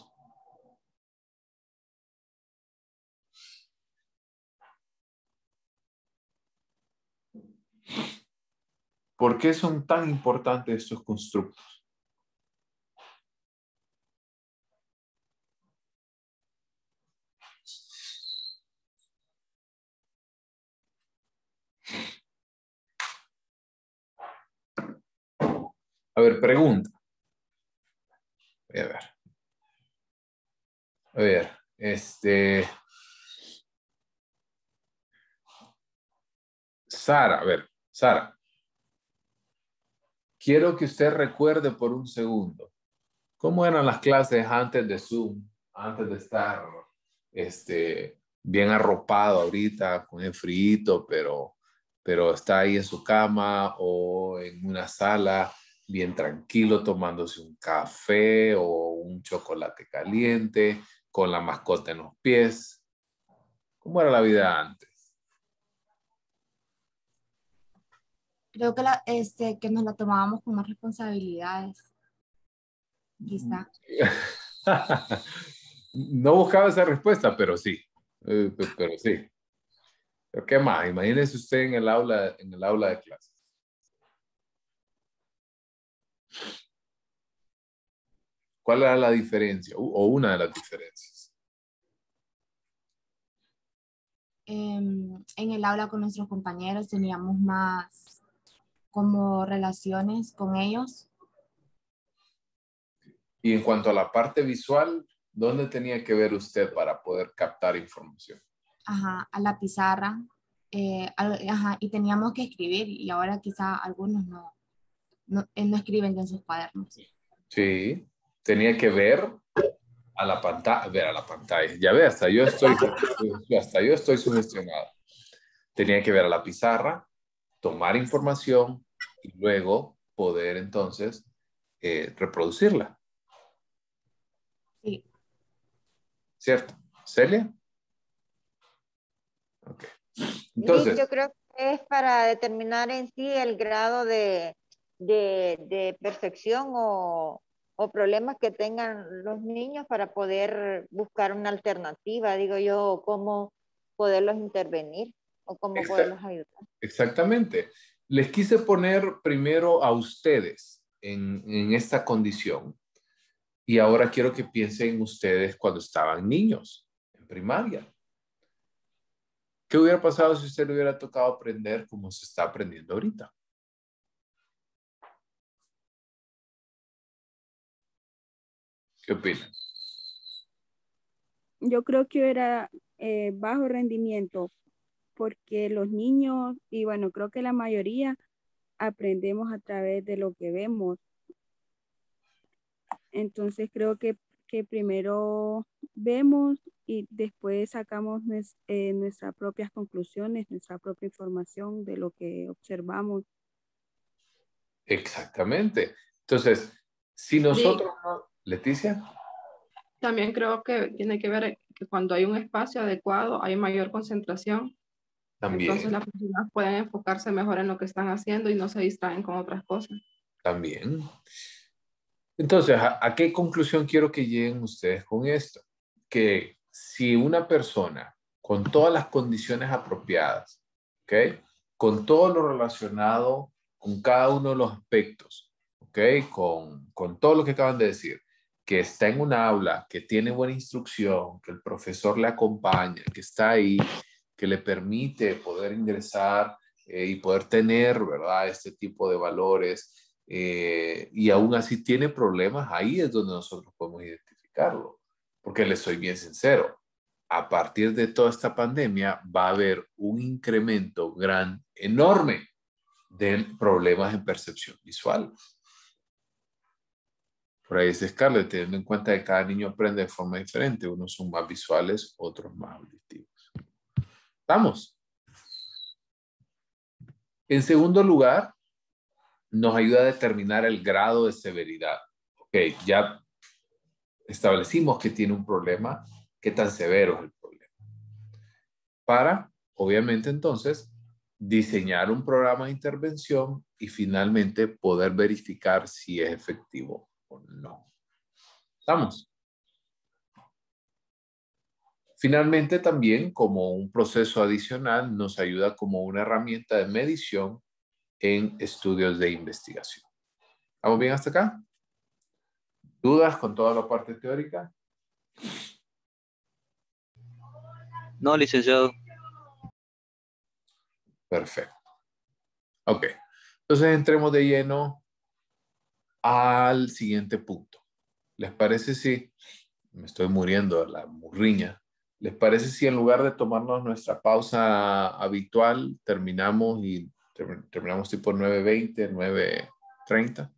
¿Por qué son tan importantes estos constructos? A ver, pregunta. Voy a ver. A ver, este... Sara, a ver, Sara. Quiero que usted recuerde por un segundo. ¿Cómo eran las clases antes de Zoom? Antes de estar este, bien arropado ahorita con el frío, pero, pero está ahí en su cama o en una sala bien tranquilo tomándose un café o un chocolate caliente con la mascota en los pies. ¿Cómo era la vida antes? Creo que, la, este, que nos la tomábamos con más responsabilidades. Quizá. No buscaba esa respuesta, pero sí. Eh, pero sí. ¿Pero qué más? Imagínese usted en el aula, en el aula de clases. ¿Cuál era la diferencia? O una de las diferencias. En, en el aula con nuestros compañeros teníamos más como relaciones con ellos. Y en cuanto a la parte visual, ¿dónde tenía que ver usted para poder captar información? Ajá, a la pizarra. Eh, ajá, y teníamos que escribir y ahora quizá algunos no, no, no escriben en sus cuadernos. Sí, tenía que ver a la pantalla, ver a la pantalla. Ya ve, hasta yo estoy, hasta yo estoy sugestionado. Tenía que ver a la pizarra, tomar información y luego poder entonces eh, reproducirla. Sí. ¿Cierto? ¿Celia? Ok. Entonces. Sí, yo creo que es para determinar en sí el grado de, de, de percepción o, o problemas que tengan los niños para poder buscar una alternativa, digo yo, cómo poderlos intervenir o cómo Exact- poderlos ayudar. Exactamente. Les quise poner primero a ustedes en, en esta condición y ahora quiero que piensen ustedes cuando estaban niños, en primaria. ¿Qué hubiera pasado si usted le hubiera tocado aprender como se está aprendiendo ahorita? ¿Qué opinan? Yo creo que era eh, bajo rendimiento porque los niños, y bueno, creo que la mayoría aprendemos a través de lo que vemos. Entonces creo que, que primero vemos y después sacamos nues, eh, nuestras propias conclusiones, nuestra propia información de lo que observamos. Exactamente. Entonces, si nosotros no... Leticia. También creo que tiene que ver que cuando hay un espacio adecuado hay mayor concentración. También. Entonces las personas pueden enfocarse mejor en lo que están haciendo y no se distraen con otras cosas. También. Entonces, ¿a, a qué conclusión quiero que lleguen ustedes con esto? Que si una persona con todas las condiciones apropiadas, ¿ok? Con todo lo relacionado con cada uno de los aspectos, ¿ok? Con, con todo lo que acaban de decir, que está en un aula, que tiene buena instrucción, que el profesor le acompaña, que está ahí, que le permite poder ingresar eh, y poder tener, ¿verdad? Este tipo de valores. Eh, y aún así tiene problemas, ahí es donde nosotros podemos identificarlo. Porque les soy bien sincero, a partir de toda esta pandemia va a haber un incremento gran, enorme de problemas en percepción visual. Por ahí dice Scarlett, teniendo en cuenta que cada niño aprende de forma diferente. Unos son más visuales, otros más auditivos. ¿Estamos? En segundo lugar, nos ayuda a determinar el grado de severidad. Ok, ya establecimos que tiene un problema. ¿Qué tan severo es el problema? Para, obviamente, entonces, diseñar un programa de intervención y finalmente poder verificar si es efectivo o no. ¿Estamos? Finalmente, también, como un proceso adicional, nos ayuda como una herramienta de medición en estudios de investigación. ¿Estamos bien hasta acá? ¿Dudas con toda la parte teórica? No, licenciado. Perfecto. Ok. Entonces entremos de lleno al siguiente punto. ¿Les parece si, me estoy muriendo de la murriña, ¿les parece si en lugar de tomarnos nuestra pausa habitual, terminamos y ter- terminamos tipo nueve veinte, nueve treinta?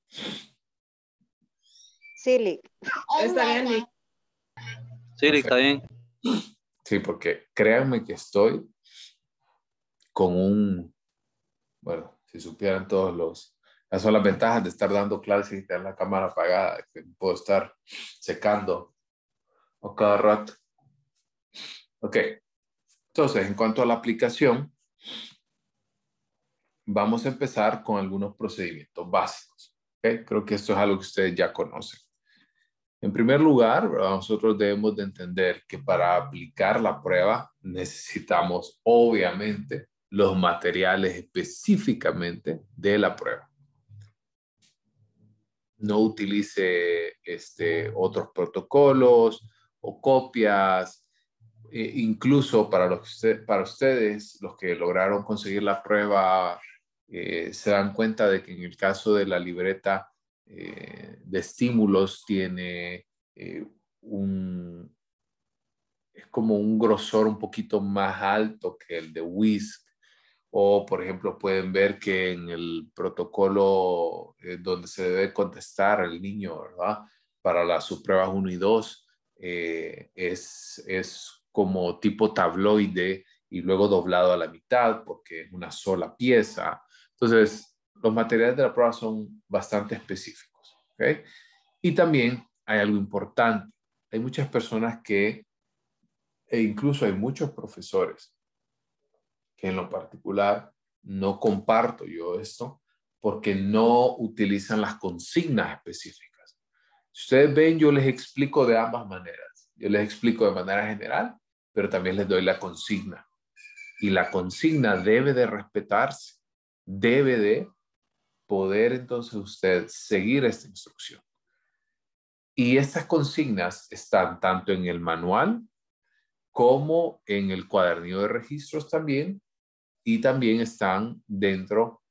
Sí, Lick. Está bien, Lick. Sí, está bien. Sí, porque créanme que estoy con un, bueno, si supieran todos los, esas son las ventajas de estar dando clases y tener la cámara apagada, que puedo estar secando a cada rato. Ok, entonces en cuanto a la aplicación, vamos a empezar con algunos procedimientos básicos. ¿Okay? Creo que esto es algo que ustedes ya conocen. En primer lugar, ¿verdad? Nosotros debemos de entender que para aplicar la prueba necesitamos obviamente los materiales específicamente de la prueba. No utilice este, otros protocolos o copias. Eh, incluso para, los, para ustedes, los que lograron conseguir la prueba, eh, se dan cuenta de que en el caso de la libreta eh, de estímulos tiene eh, un, es como un grosor un poquito más alto que el de Whisk. O, por ejemplo, pueden ver que en el protocolo eh, donde se debe contestar al niño, ¿verdad? Para las subpruebas uno y dos, eh, es, es como tipo tabloide y luego doblado a la mitad porque es una sola pieza. Entonces, los materiales de la prueba son bastante específicos, ¿ok? Y también hay algo importante. Hay muchas personas que, e incluso hay muchos profesores, que en lo particular no comparto yo esto porque no utilizan las consignas específicas. Si ustedes ven, yo les explico de ambas maneras. Yo les explico de manera general, pero también les doy la consigna. Y la consigna debe de respetarse, debe de poder entonces usted seguir esta instrucción. Y estas consignas están tanto en el manual como en el cuadernillo de registros también, y también están dentro,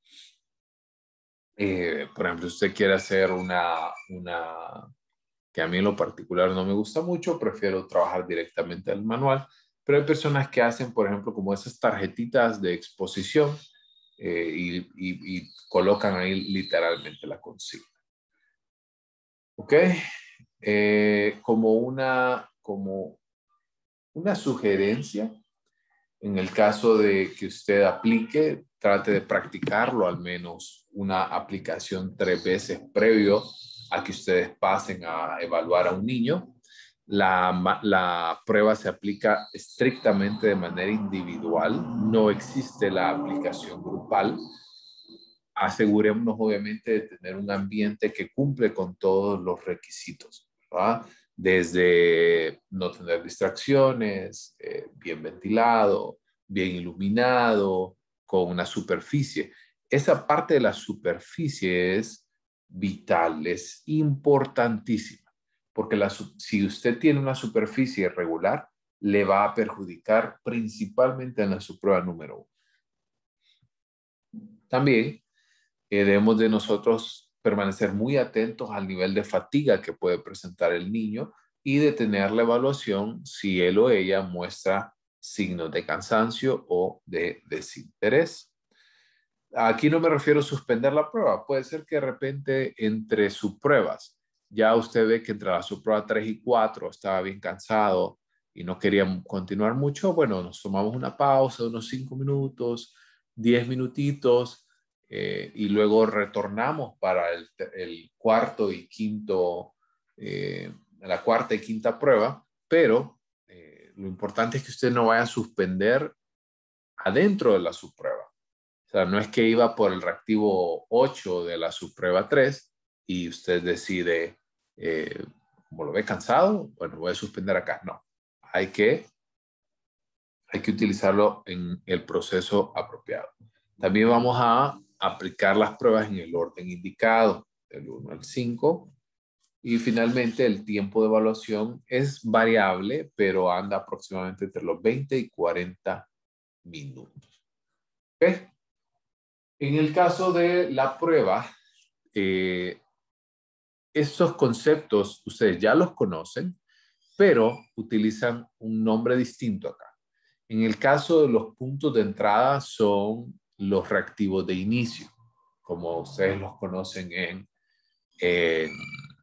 eh, por ejemplo, si usted quiere hacer una, una, que a mí en lo particular no me gusta mucho, prefiero trabajar directamente al manual, pero hay personas que hacen, por ejemplo, como esas tarjetitas de exposición eh, y, y, y colocan ahí literalmente la consigna. ¿Ok? Eh, como una, como una sugerencia, en el caso de que usted aplique, trate de practicarlo al menos una aplicación tres veces previo a que ustedes pasen a evaluar a un niño. La, la prueba se aplica estrictamente de manera individual. No existe la aplicación grupal. Asegurémonos obviamente de tener un ambiente que cumple con todos los requisitos, ¿verdad? Desde no tener distracciones, eh, bien ventilado, bien iluminado, con una superficie. Esa parte de la superficie es vital, es importantísima, porque la, si usted tiene una superficie irregular, le va a perjudicar principalmente en la subprueba número uno. También eh, debemos de nosotros permanecer muy atentos al nivel de fatiga que puede presentar el niño y detener la evaluación si él o ella muestra signos de cansancio o de desinterés. Aquí no me refiero a suspender la prueba. Puede ser que de repente entre subpruebas ya usted ve que entre la subprueba tres y cuatro estaba bien cansado y no quería continuar mucho, bueno, nos tomamos una pausa de unos cinco minutos, diez minutitos, eh, y luego retornamos para el, el cuarto y quinto, eh, la cuarta y quinta prueba, pero eh, lo importante es que usted no vaya a suspender adentro de la subprueba. O sea, no es que iba por el reactivo ocho de la subprueba tres y usted decide, eh, como lo ve cansado, bueno, voy a suspender acá. No, hay que, hay que utilizarlo en el proceso apropiado. También vamos a aplicar las pruebas en el orden indicado, del uno al cinco. Y finalmente el tiempo de evaluación es variable, pero anda aproximadamente entre los veinte y cuarenta minutos. ¿Okay? En el caso de la prueba, eh, estos conceptos ustedes ya los conocen, pero utilizan un nombre distinto acá. En el caso de los puntos de entrada son los reactivos de inicio, como ustedes los conocen en, en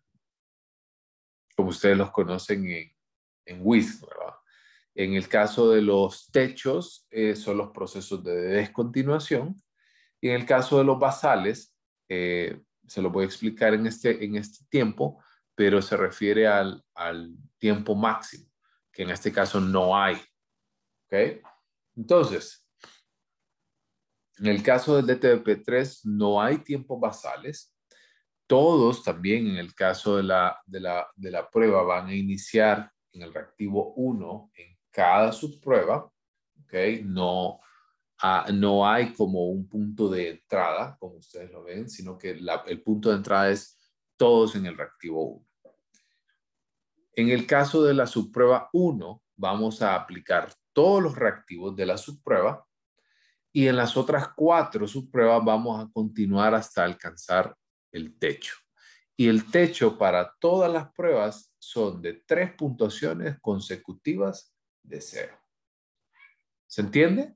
como ustedes los conocen en, en WISC, ¿verdad? En el caso de los techos, eh, son los procesos de descontinuación. Y en el caso de los basales, eh, se lo voy a explicar en este, en este tiempo, pero se refiere al, al tiempo máximo, que en este caso no hay. ¿Ok? Entonces, en el caso del D T B P tres no hay tiempos basales. Todos también en el caso de la, de la, de la prueba van a iniciar en el reactivo uno en cada subprueba. ¿Ok? No... Uh, no hay como un punto de entrada, como ustedes lo ven, sino que la, el punto de entrada es todos en el reactivo uno. En el caso de la subprueba uno, vamos a aplicar todos los reactivos de la subprueba y en las otras cuatro subpruebas vamos a continuar hasta alcanzar el techo. Y el techo para todas las pruebas son de tres puntuaciones consecutivas de cero. ¿Se entiende?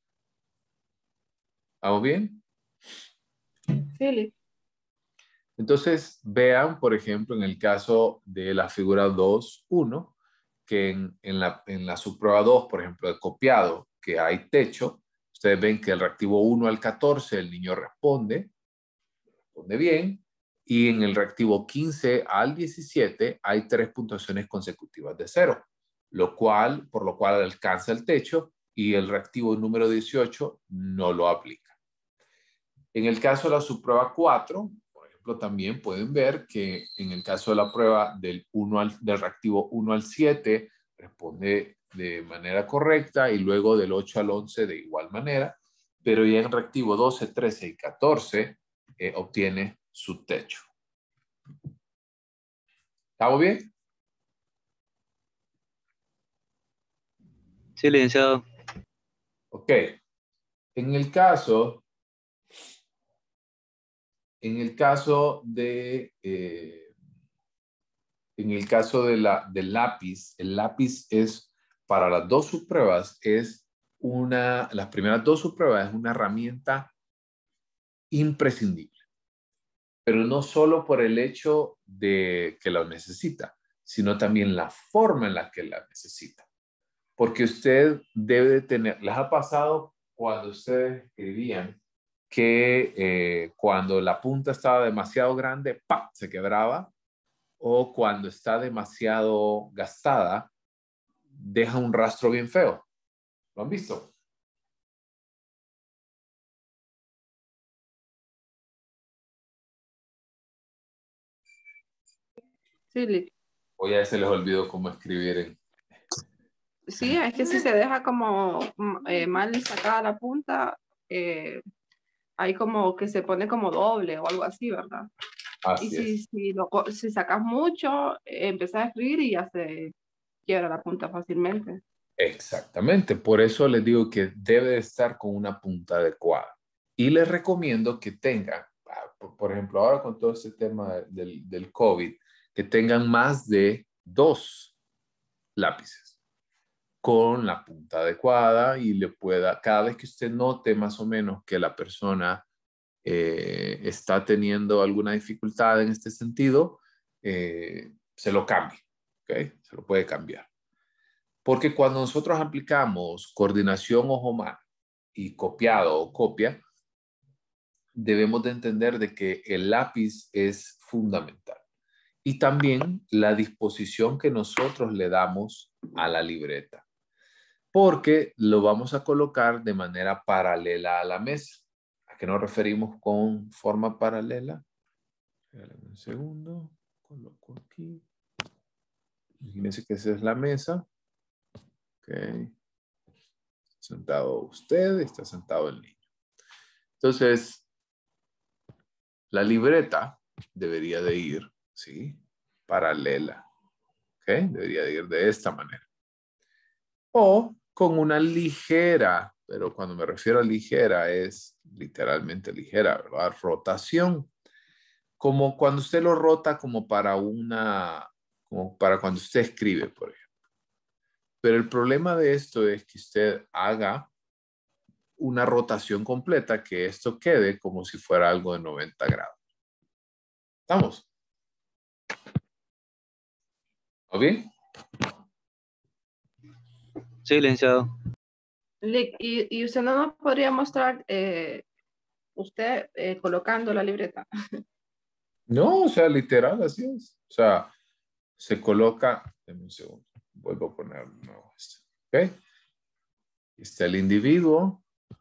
¿Vamos bien? Sí. Entonces, vean, por ejemplo, en el caso de la figura dos punto uno, que en, en, la, en la subprueba dos, por ejemplo, de copiado, que hay techo, ustedes ven que el reactivo uno al catorce, el niño responde, responde bien, y en el reactivo quince al diecisiete hay tres puntuaciones consecutivas de cero, lo cual, por lo cual alcanza el techo, y el reactivo número dieciocho no lo aplica. En el caso de la subprueba cuatro, por ejemplo, también pueden ver que en el caso de la prueba del, uno al, del reactivo uno al siete responde de manera correcta y luego del ocho al once de igual manera, pero ya en el reactivo doce, trece y catorce eh, obtiene su techo. ¿Estamos bien? Sí, licenciado. Ok. En el caso... En el caso de, eh, en el caso de la, del lápiz, el lápiz es para las dos subpruebas, es una, las primeras dos subpruebas es una herramienta imprescindible. Pero no solo por el hecho de que la necesita, sino también la forma en la que la necesita. Porque usted debe de tener, les ha pasado cuando ustedes escribían, que eh, cuando la punta estaba demasiado grande, ¡pam!, se quebraba, o cuando está demasiado gastada, deja un rastro bien feo. ¿Lo han visto? Sí, O ya se les olvidó cómo escribir en... sí, es que si se deja como eh, mal sacada la punta, eh, hay como que se pone como doble o algo así, ¿verdad? Así y si, es. si, lo, si sacas mucho, eh, empezás a escribir y ya se quiebra la punta fácilmente. Exactamente. Por eso les digo que debe de estar con una punta adecuada. Y les recomiendo que tengan, por, por ejemplo, ahora con todo este tema del, del COVID, que tengan más de dos lápices con la punta adecuada y le pueda, cada vez que usted note más o menos que la persona eh, está teniendo alguna dificultad en este sentido, eh, se lo cambie, ¿ok? Se lo puede cambiar. Porque cuando nosotros aplicamos coordinación ojo-mano y copiado o copia, debemos de entender de que el lápiz es fundamental. Y también la disposición que nosotros le damos a la libreta. Porque lo vamos a colocar de manera paralela a la mesa. ¿A qué nos referimos con forma paralela? Espérenme un segundo. Coloco aquí. Imagínense que esa es la mesa. Ok. Sentado usted, está sentado el niño. Entonces, la libreta debería de ir, ¿sí? Paralela. ¿Ok? Debería de ir de esta manera. O con una ligera, pero cuando me refiero a ligera es literalmente ligera, ¿verdad? Rotación. Como cuando usted lo rota como para una, como para cuando usted escribe, por ejemplo. Pero el problema de esto es que usted haga una rotación completa, que esto quede como si fuera algo de noventa grados. ¿Estamos? ¿O bien? Sí, licenciado. Y, y usted no nos podría mostrar eh, usted eh, colocando la libreta. No, o sea, literal, así es. O sea, se coloca, denme un segundo, vuelvo a poner un nuevo este. ¿Ok? Está el individuo.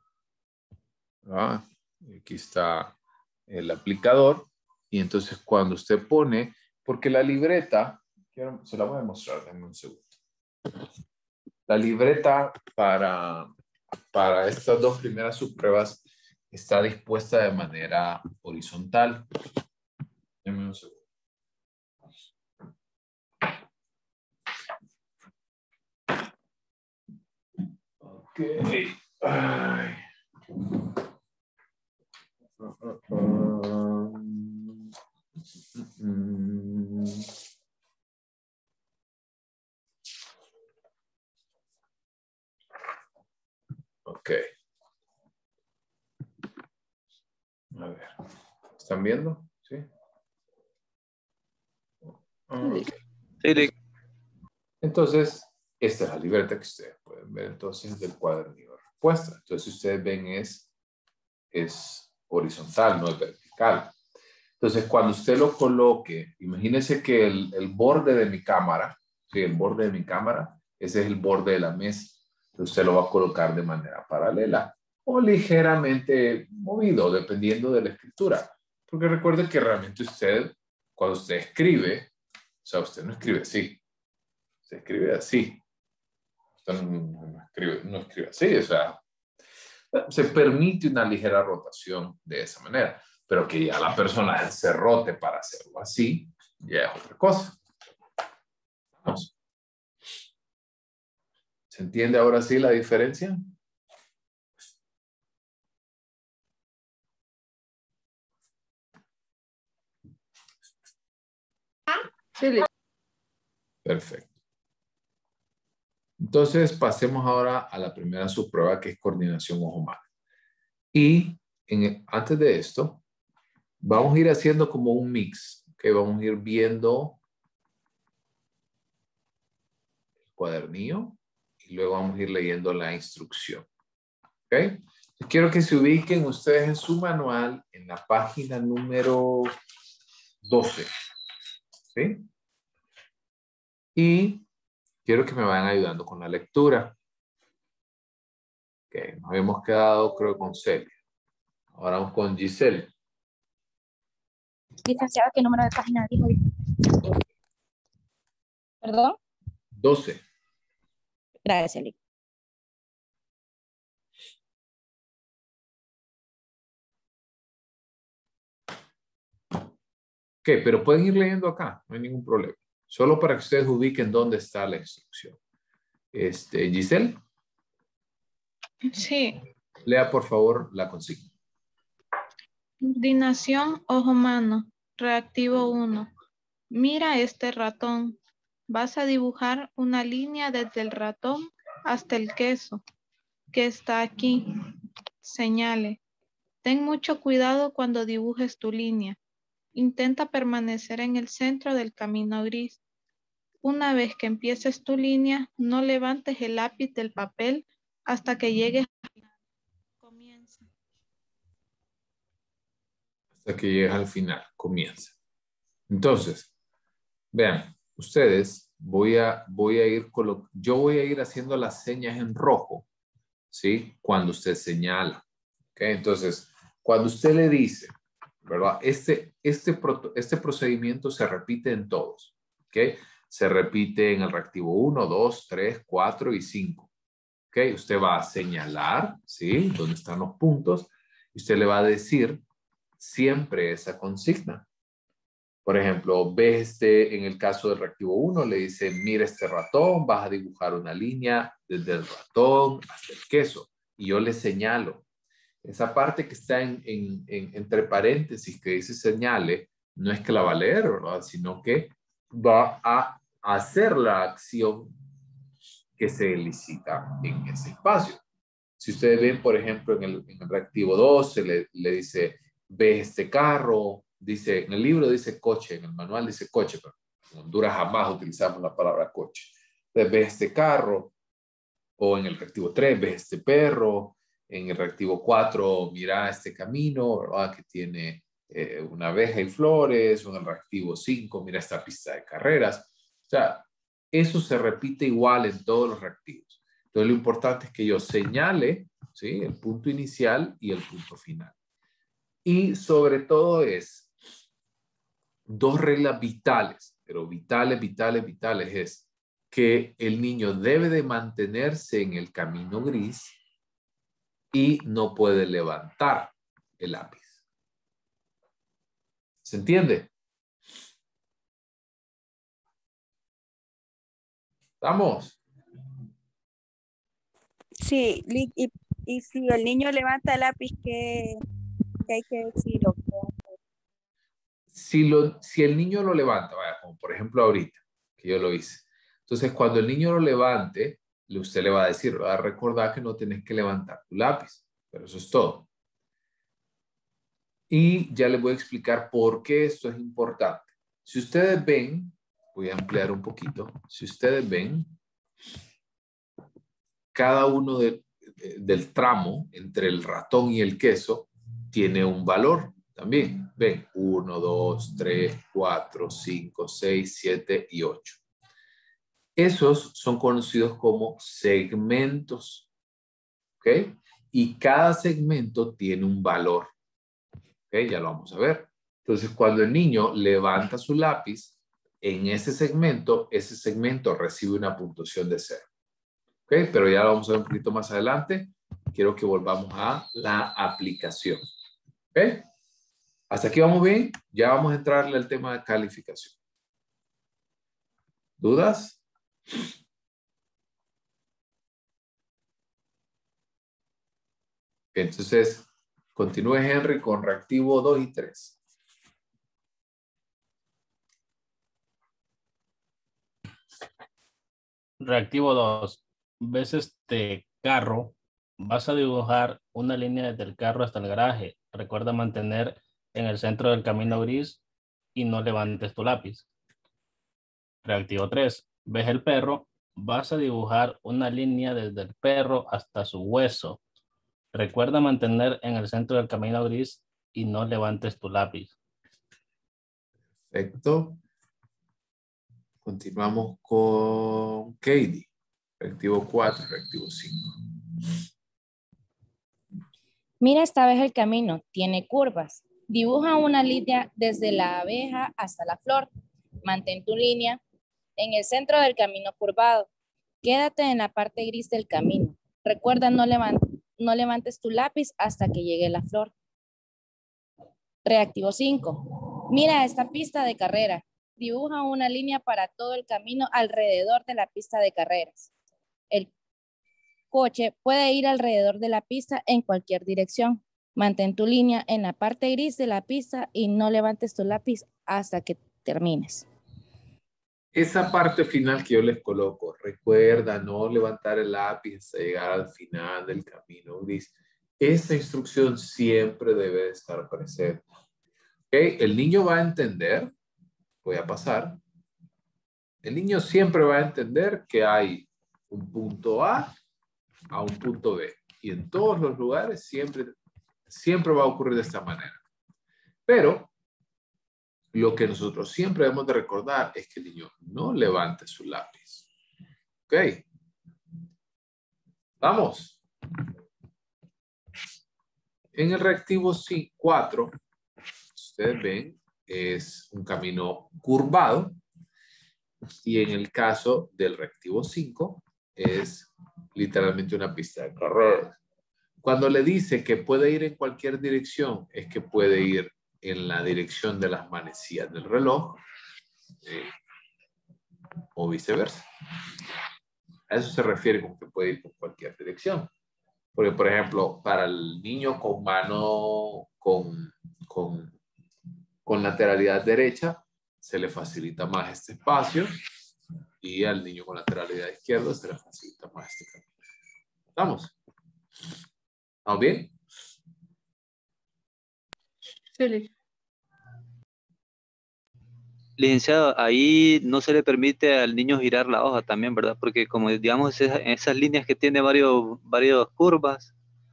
Ah, aquí está el aplicador. Y entonces cuando usted pone, porque la libreta, quiero, se la voy a mostrar, denme un segundo. La libreta para, para estas dos primeras subpruebas está dispuesta de manera horizontal. Denme un segundo. Ok. Ay. Uh, uh, uh. Mm. Ok. A ver. ¿Están viendo? Sí. Okay. Sí. Entonces, esta es la libreta que ustedes pueden ver entonces del cuadernillo de respuesta. Entonces, si ustedes ven es, es horizontal, no es vertical. Entonces, cuando usted lo coloque, imagínese que el, el borde de mi cámara, sí, el borde de mi cámara, ese es el borde de la mesa. Entonces, usted lo va a colocar de manera paralela o ligeramente movido, dependiendo de la escritura. Porque recuerde que realmente usted, cuando usted escribe, o sea, usted no escribe así. Se escribe así. Usted no, no, escribe, no escribe así. O sea, se permite una ligera rotación de esa manera. Pero que ya la persona se rote para hacerlo así, ya es otra cosa. Vamos. ¿Se entiende ahora sí la diferencia? Sí. Perfecto. Entonces, pasemos ahora a la primera subprueba, que es coordinación ojo-mano. Y en, antes de esto, vamos a ir haciendo como un mix, que vamos a ir viendo el cuadernillo y luego vamos a ir leyendo la instrucción. ¿Ok? Quiero que se ubiquen ustedes en su manual en la página número doce. ¿Sí? Y quiero que me vayan ayudando con la lectura. Ok, nos habíamos quedado, creo, con Celia. Ahora vamos con Giselle. Licenciado, ¿qué número de página dijo? ¿Perdón? doce. Gracias, Lic. Ok, pero pueden ir leyendo acá, no hay ningún problema. Solo para que ustedes ubiquen dónde está la instrucción. Este, Giselle. Sí. Lea, por favor, la consigna. Coordinación ojo-mano. Reactivo uno. Mira este ratón. Vas a dibujar una línea desde el ratón hasta el queso, que está aquí. Señale. Ten mucho cuidado cuando dibujes tu línea. Intenta permanecer en el centro del camino gris. Una vez que empieces tu línea, no levantes el lápiz del papel hasta que llegues al final. Comienza. Hasta que llegues al final. Comienza. Entonces, vean, ustedes, voy a, voy a ir, colo- yo voy a ir haciendo las señas en rojo, ¿sí? Cuando usted señala. ¿Ok? Entonces, cuando usted le dice, ¿verdad? Este, este, pro- este procedimiento se repite en todos, ¿ok? Se repite en el reactivo uno, dos, tres, cuatro y cinco. ¿Ok? Usted va a señalar, ¿sí? Donde están los puntos. Y usted le va a decir siempre esa consigna. Por ejemplo, ve este, en el caso del reactivo uno, le dice, mira este ratón, vas a dibujar una línea desde el ratón hasta el queso. Y yo le señalo. Esa parte que está en, en, en, entre paréntesis que dice señale, no es que la va a leer, ¿verdad? Sino que va a hacer la acción que se elicita en ese espacio. Si ustedes ven, por ejemplo, en el, en el reactivo dos, se le, le dice, ve este carro, dice, en el libro dice coche, en el manual dice coche, pero en Honduras jamás utilizamos la palabra coche. Entonces, ve este carro, o en el reactivo tres, ve este perro, en el reactivo cuatro, mira este camino, ¿verdad? Que tiene eh, una abeja y flores, o en el reactivo cinco, mira esta pista de carreras. O sea, eso se repite igual en todos los reactivos. Entonces, lo importante es que yo señale, ¿sí? El punto inicial y el punto final. Y sobre todo es dos reglas vitales, pero vitales, vitales, vitales es que el niño debe de mantenerse en el camino gris y no puede levantar el lápiz. ¿Se entiende? ¿Estamos? Sí, li- y, y si el niño levanta el lápiz, ¿qué, qué hay que decir? ¿O qué? Si, lo, si el niño lo levanta, vaya, como por ejemplo ahorita, que yo lo hice. Entonces, cuando el niño lo levante, usted le va a decir, va a recordar que no tienes que levantar tu lápiz, pero eso es todo. Y ya les voy a explicar por qué esto es importante. Si ustedes ven, voy a ampliar un poquito, si ustedes ven, cada uno de, de, del tramo entre el ratón y el queso tiene un valor también. Ven, uno, dos, tres, cuatro, cinco, seis, siete y ocho. Esos son conocidos como segmentos, ¿ok? Y cada segmento tiene un valor, ¿ok? Ya lo vamos a ver. Entonces, cuando el niño levanta su lápiz, en ese segmento, ese segmento recibe una puntuación de cero, ¿ok? Pero ya lo vamos a ver un poquito más adelante. Quiero que volvamos a la aplicación, ¿ok? Hasta aquí vamos bien. Ya vamos a entrarle al tema de calificación. ¿Dudas? Entonces, continúe Henry con reactivo dos y tres. Reactivo dos. Ves este carro, vas a dibujar una línea desde el carro hasta el garaje. Recuerda mantener en el centro del camino gris y no levantes tu lápiz. Reactivo tres. Ves el perro, vas a dibujar una línea desde el perro hasta su hueso. Recuerda mantener en el centro del camino gris y no levantes tu lápiz. Perfecto. Continuamos con Katie. Reactivo cuatro, reactivo cinco. Mira esta vez el camino, tiene curvas. Dibuja una línea desde la abeja hasta la flor. Mantén tu línea en el centro del camino curvado. Quédate en la parte gris del camino. Recuerda no, levant no levantes tu lápiz hasta que llegue la flor. Reactivo cinco. Mira esta pista de carrera. Dibuja una línea para todo el camino alrededor de la pista de carreras. El coche puede ir alrededor de la pista en cualquier dirección. Mantén tu línea en la parte gris de la pista y no levantes tu lápiz hasta que termines. Esa parte final que yo les coloco, recuerda no levantar el lápiz hasta llegar al final del camino gris. Esa instrucción siempre debe estar presente. El niño va a entender, voy a pasar, el niño siempre va a entender que hay un punto A a un punto B. Y en todos los lugares siempre, siempre va a ocurrir de esta manera. Pero lo que nosotros siempre debemos de recordar es que el niño no levante su lápiz. ¿Ok? Vamos. En el reactivo cuatro, ustedes ven, es un camino curvado. Y en el caso del reactivo cinco, es literalmente una pista de carreras. Cuando le dice que puede ir en cualquier dirección, es que puede ir en la dirección de las manecillas del reloj eh, o viceversa. A eso se refiere con que puede ir por cualquier dirección. Porque, por ejemplo, para el niño con mano, con, con, con lateralidad derecha, se le facilita más este espacio y al niño con lateralidad izquierda se le facilita más este camino. ¿Estamos? ¿Estamos bien? Sí. Licenciado, ahí no se le permite al niño girar la hoja también, ¿verdad? Porque como digamos, esas, esas líneas que tiene varios, varios curvas.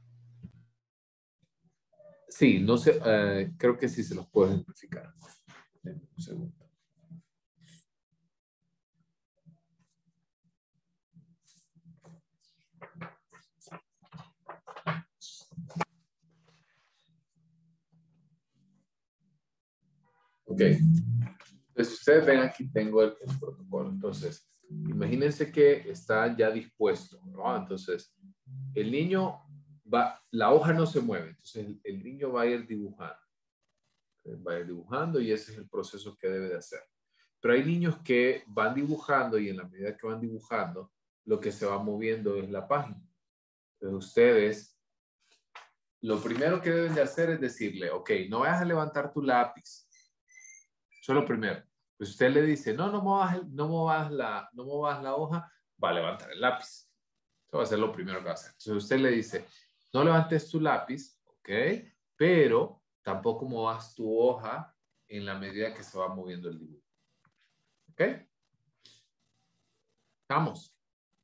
Sí, no sé, eh, creo que sí se los puedo ejemplificar. Un segundo. Ok. Entonces, ustedes ven aquí tengo el, el protocolo. Entonces, imagínense que está ya dispuesto, ¿no? Entonces, el niño va, la hoja no se mueve. Entonces, el, el niño va a ir dibujando. Va a ir dibujando y ese es el proceso que debe de hacer. Pero hay niños que van dibujando y en la medida que van dibujando, lo que se va moviendo es la página. Entonces, ustedes, lo primero que deben de hacer es decirle, ok, no vayas a levantar tu lápiz. Eso es lo primero. Pues usted le dice, no, no movas, no movas, la, no movas la hoja, va a levantar el lápiz. Eso va a ser lo primero que va a hacer. Entonces usted le dice, no levantes tu lápiz, ok, pero tampoco movas tu hoja en la medida que se va moviendo el dibujo. ¿Ok? ¿Estamos?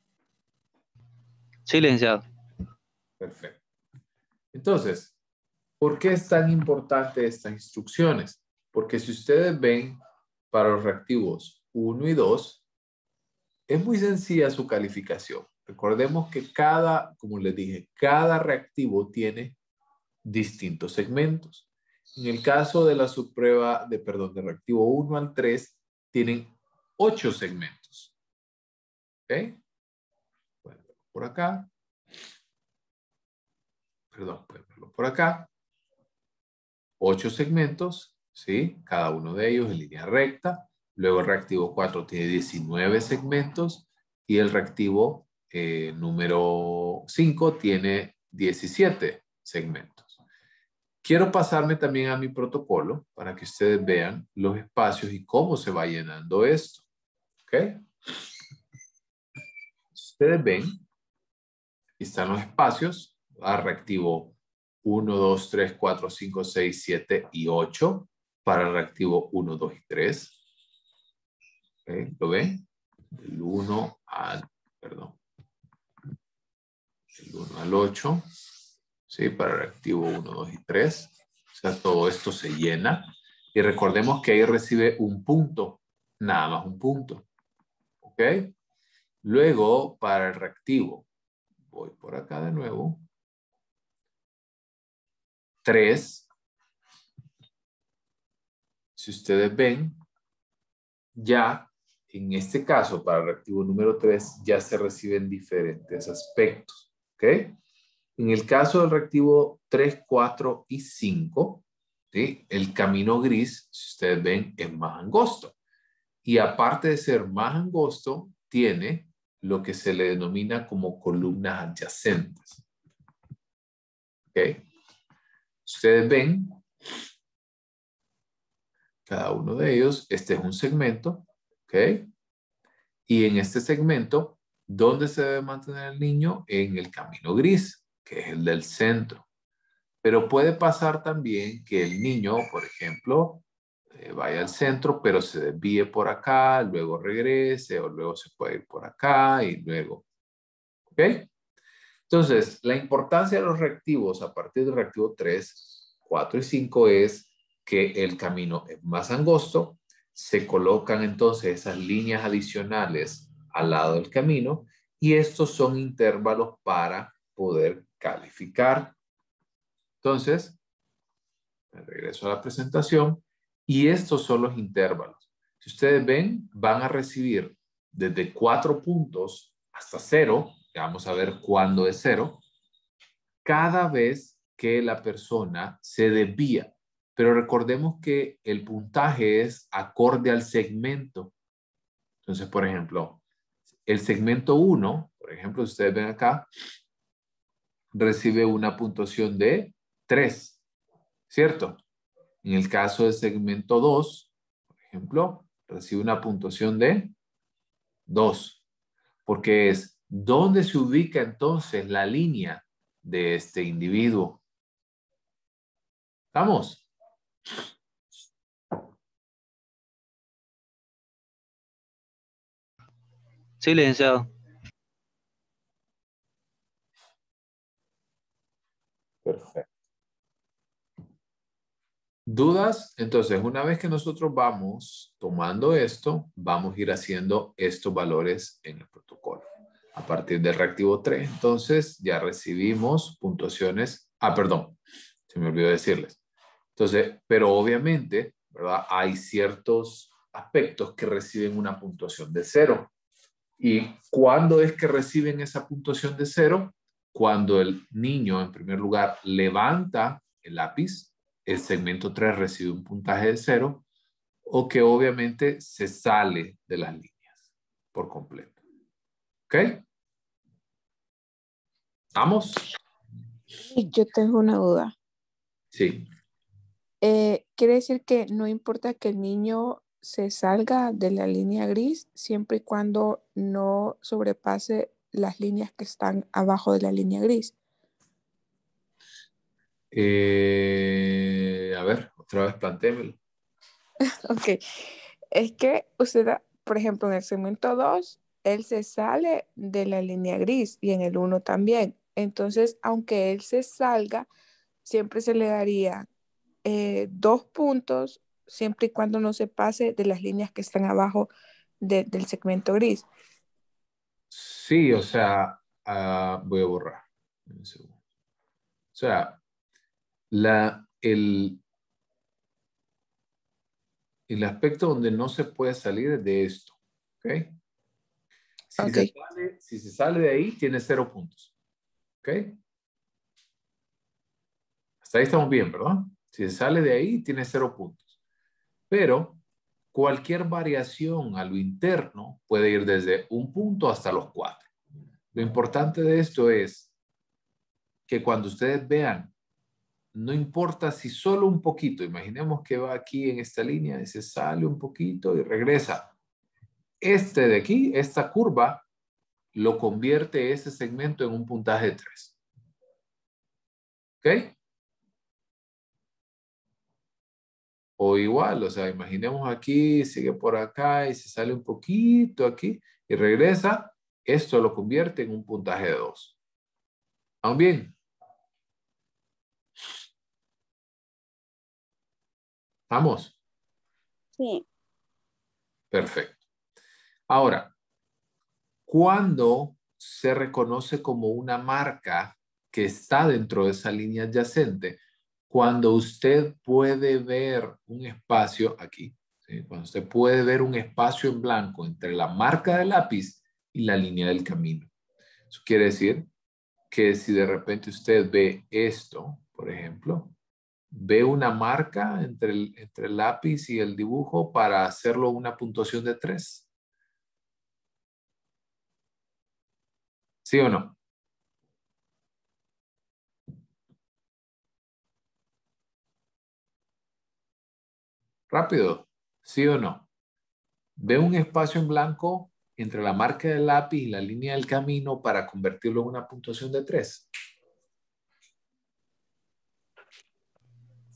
Sí, licenciado. Perfecto. Entonces, ¿por qué es tan importante estas instrucciones? Porque si ustedes ven para los reactivos uno y dos, es muy sencilla su calificación. Recordemos que cada, como les dije, cada reactivo tiene distintos segmentos. En el caso de la subprueba de, perdón, de reactivo uno al tres, tienen ocho segmentos. ¿Ok? Pueden verlo por acá. Perdón, pueden verlo por acá. Ocho segmentos, ¿sí? Cada uno de ellos en línea recta. Luego el reactivo cuatro tiene diecinueve segmentos y el reactivo eh, número cinco tiene diecisiete segmentos. Quiero pasarme también a mi protocolo para que ustedes vean los espacios y cómo se va llenando esto. ¿Ok? Ustedes ven, aquí están los espacios, a reactivo uno, dos, tres, cuatro, cinco, seis, siete y ocho para el reactivo uno, dos y tres. ¿Okay? ¿Lo ven? El uno al, perdón, el uno al ocho, ¿sí? Para el reactivo uno, dos y tres. O sea, todo esto se llena. Y recordemos que ahí recibe un punto, nada más un punto. ¿Ok? Luego, para el reactivo, voy por acá de nuevo. tres. Si ustedes ven, ya en este caso, para el reactivo número tres, ya se reciben diferentes aspectos. ¿Ok? En el caso del reactivo tres, cuatro y cinco, ¿sí? El camino gris, si ustedes ven, es más angosto. Y aparte de ser más angosto, tiene lo que se le denomina como columnas adyacentes. ¿Ok? Ustedes ven, cada uno de ellos, este es un segmento. ¿Ok? Y en este segmento, ¿dónde se debe mantener el niño? En el camino gris, que es el del centro. Pero puede pasar también que el niño, por ejemplo, eh, vaya al centro, pero se desvíe por acá, luego regrese, o luego se puede ir por acá y luego. ¿Ok? Entonces, la importancia de los reactivos a partir del reactivo tres, cuatro y cinco es que el camino es más angosto, se colocan entonces esas líneas adicionales al lado del camino y estos son intervalos para poder calificar. Entonces, me regreso a la presentación y estos son los intervalos. Si ustedes ven, van a recibir desde cuatro puntos hasta cero, que vamos a ver cuándo es cero, cada vez que la persona se desvía. Pero recordemos que el puntaje es acorde al segmento. Entonces, por ejemplo, el segmento uno, por ejemplo, ustedes ven acá, recibe una puntuación de tres, ¿cierto? En el caso del segmento dos, por ejemplo, recibe una puntuación de dos, porque es dónde se ubica entonces la línea de este individuo. ¿Estamos? Sí, licenciado. Perfecto. ¿Dudas? Entonces, una vez que nosotros vamos tomando esto, vamos a ir haciendo estos valores en el protocolo. A partir del reactivo tres, entonces, ya recibimos puntuaciones. Ah, perdón, se me olvidó decirles. Entonces, pero obviamente, ¿verdad? Hay ciertos aspectos que reciben una puntuación de cero. ¿Y cuándo es que reciben esa puntuación de cero? Cuando el niño, en primer lugar, levanta el lápiz, el segmento tres recibe un puntaje de cero, o que obviamente se sale de las líneas por completo. ¿Ok? ¿Vamos? Yo tengo una duda. Sí. Eh, ¿quiere decir que no importa que el niño se salga de la línea gris siempre y cuando no sobrepase las líneas que están abajo de la línea gris? Eh, a ver, otra vez plantémelo. Ok, es que usted, por ejemplo, en el segmento dos, él se sale de la línea gris y en el uno también. Entonces, aunque él se salga, siempre se le daría eh, dos puntos siempre y cuando no se pase de las líneas que están abajo de- del segmento gris. Sí, o sea, uh, voy a borrar. Un segundo. O sea, la, el, el aspecto donde no se puede salir es de esto. ¿Ok? Si, Ok. se sale, si se sale de ahí, tiene cero puntos. ¿Ok? Hasta ahí estamos bien, ¿verdad? Si se sale de ahí, tiene cero puntos. Pero cualquier variación a lo interno puede ir desde un punto hasta los cuatro. Lo importante de esto es que cuando ustedes vean, no importa si solo un poquito, imaginemos que va aquí en esta línea y se sale un poquito y regresa. Este de aquí, esta curva, lo convierte ese segmento en un puntaje de tres. ¿Ok? O igual, o sea, imaginemos aquí, sigue por acá y se sale un poquito aquí y regresa. Esto lo convierte en un puntaje de dos. ¿Aún bien? ¿Vamos? Sí. Perfecto. Ahora, ¿cuándo se reconoce como una marca que está dentro de esa línea adyacente? Cuando usted puede ver un espacio aquí, ¿sí? Cuando usted puede ver un espacio en blanco entre la marca del lápiz y la línea del camino. Eso quiere decir que si de repente usted ve esto, por ejemplo, ve una marca entre el, entre el lápiz y el dibujo para hacerlo una puntuación de tres. ¿Sí o no? Rápido, ¿sí o no? Ve un espacio en blanco entre la marca del lápiz y la línea del camino para convertirlo en una puntuación de tres.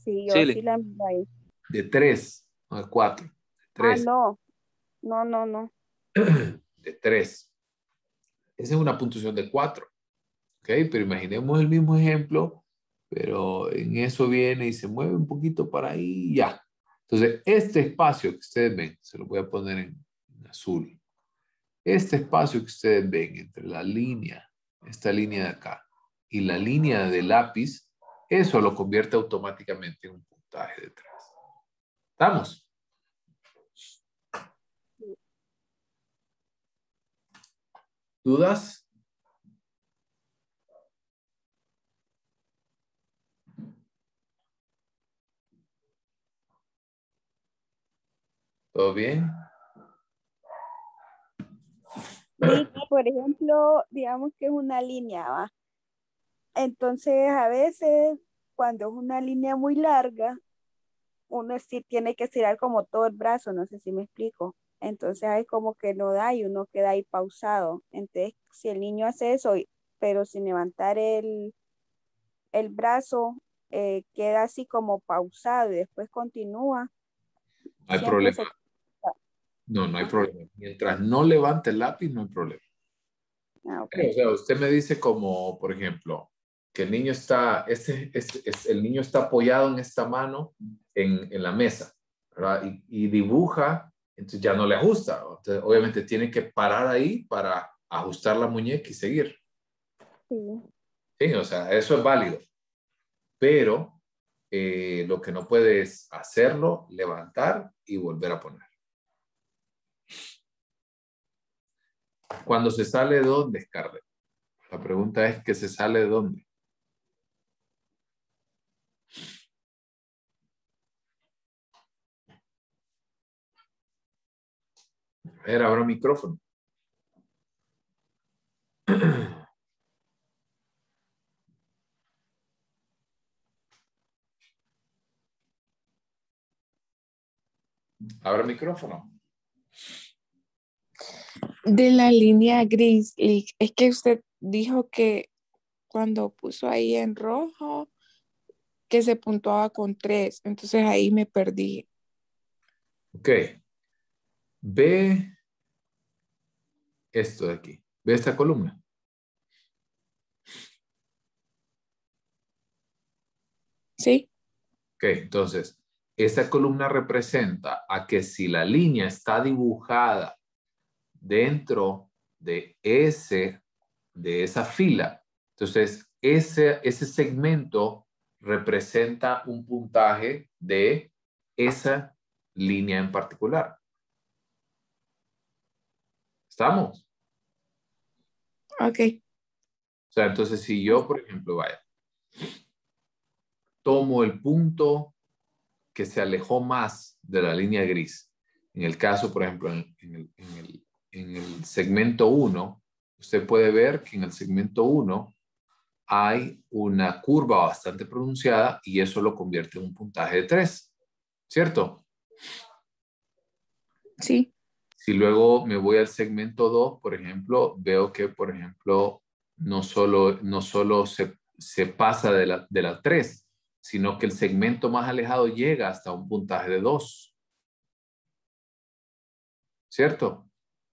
Sí, yo Sí, sí la miro ahí. De tres, no de cuatro. De Ah, tres. no. No, no, no. De tres. Esa es una puntuación de cuatro. ¿Ok? Pero imaginemos el mismo ejemplo, pero en eso viene y se mueve un poquito para ahí y ya. Entonces, este espacio que ustedes ven, se lo voy a poner en, en azul. Este espacio que ustedes ven entre la línea, esta línea de acá, y la línea de lápiz, eso lo convierte automáticamente en un puntaje de tres. ¿Estamos? ¿Dudas? ¿Todo bien? Y, por ejemplo, digamos que es una línea, ¿va? Entonces, a veces, cuando es una línea muy larga, uno sí tiene que estirar como todo el brazo, no sé si me explico. Entonces, hay como que no da y uno queda ahí pausado. Entonces, si el niño hace eso, y- pero sin levantar el, el brazo, eh, queda así como pausado y después continúa, No hay siempre problema. se... No, no hay Ok. problema. Mientras no levante el lápiz, no hay problema. Ah, ok. O sea, usted me dice como, por ejemplo, que el niño está, este, este, es- el niño está apoyado en esta mano en, en la mesa, ¿verdad? Y, y dibuja, entonces ya no le ajusta. Entonces, obviamente tiene que parar ahí para ajustar la muñeca y seguir. Sí. Sí, o sea, eso es válido. Pero eh, lo que no puede es hacerlo, levantar y volver a poner. Cuando se sale, ¿de dónde, Scarlett? La pregunta es que se sale de dónde. A ver, abra micrófono. Abra micrófono. De la línea gris, Lick, es que usted dijo que cuando puso ahí en rojo, que se puntuaba con tres, entonces ahí me perdí. Ok. Ve esto de aquí. Ve esta columna. ¿Sí? Ok, entonces, esta columna representa a que si la línea está dibujada dentro de ese, de esa fila, entonces ese, ese segmento representa un puntaje de esa línea en particular. ¿Estamos? Ok. O sea, entonces si yo, por ejemplo, vaya, tomo el punto que se alejó más de la línea gris. En el caso, por ejemplo, en, en, el, en, el, en el segmento uno, usted puede ver que en el segmento uno hay una curva bastante pronunciada y eso lo convierte en un puntaje de tres, ¿cierto? Sí. Si luego me voy al segmento dos, por ejemplo, veo que, por ejemplo, no solo, no solo se, se pasa de la, de la tres, sino que el segmento más alejado llega hasta un puntaje de dos. ¿Cierto?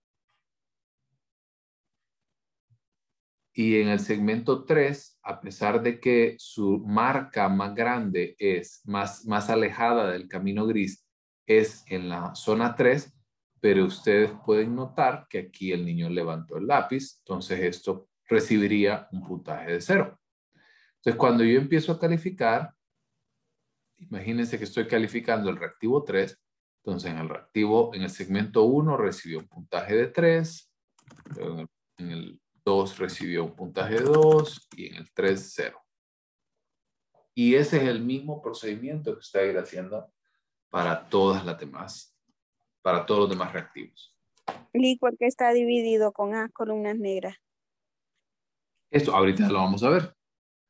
Y en el segmento tres, a pesar de que su marca más grande es más, más alejada del camino gris, es en la zona tres, pero ustedes pueden notar que aquí el niño levantó el lápiz, entonces esto recibiría un puntaje de cero. Entonces, cuando yo empiezo a calificar, imagínense que estoy calificando el reactivo tres, entonces en el reactivo, en el segmento uno recibió un puntaje de tres, en el, en el dos recibió un puntaje de dos y en el tres, cero. Y ese es el mismo procedimiento que usted va a ir haciendo para todas las demás, para todos los demás reactivos. ¿Y por qué está dividido con las columnas negras? Esto ahorita lo vamos a ver.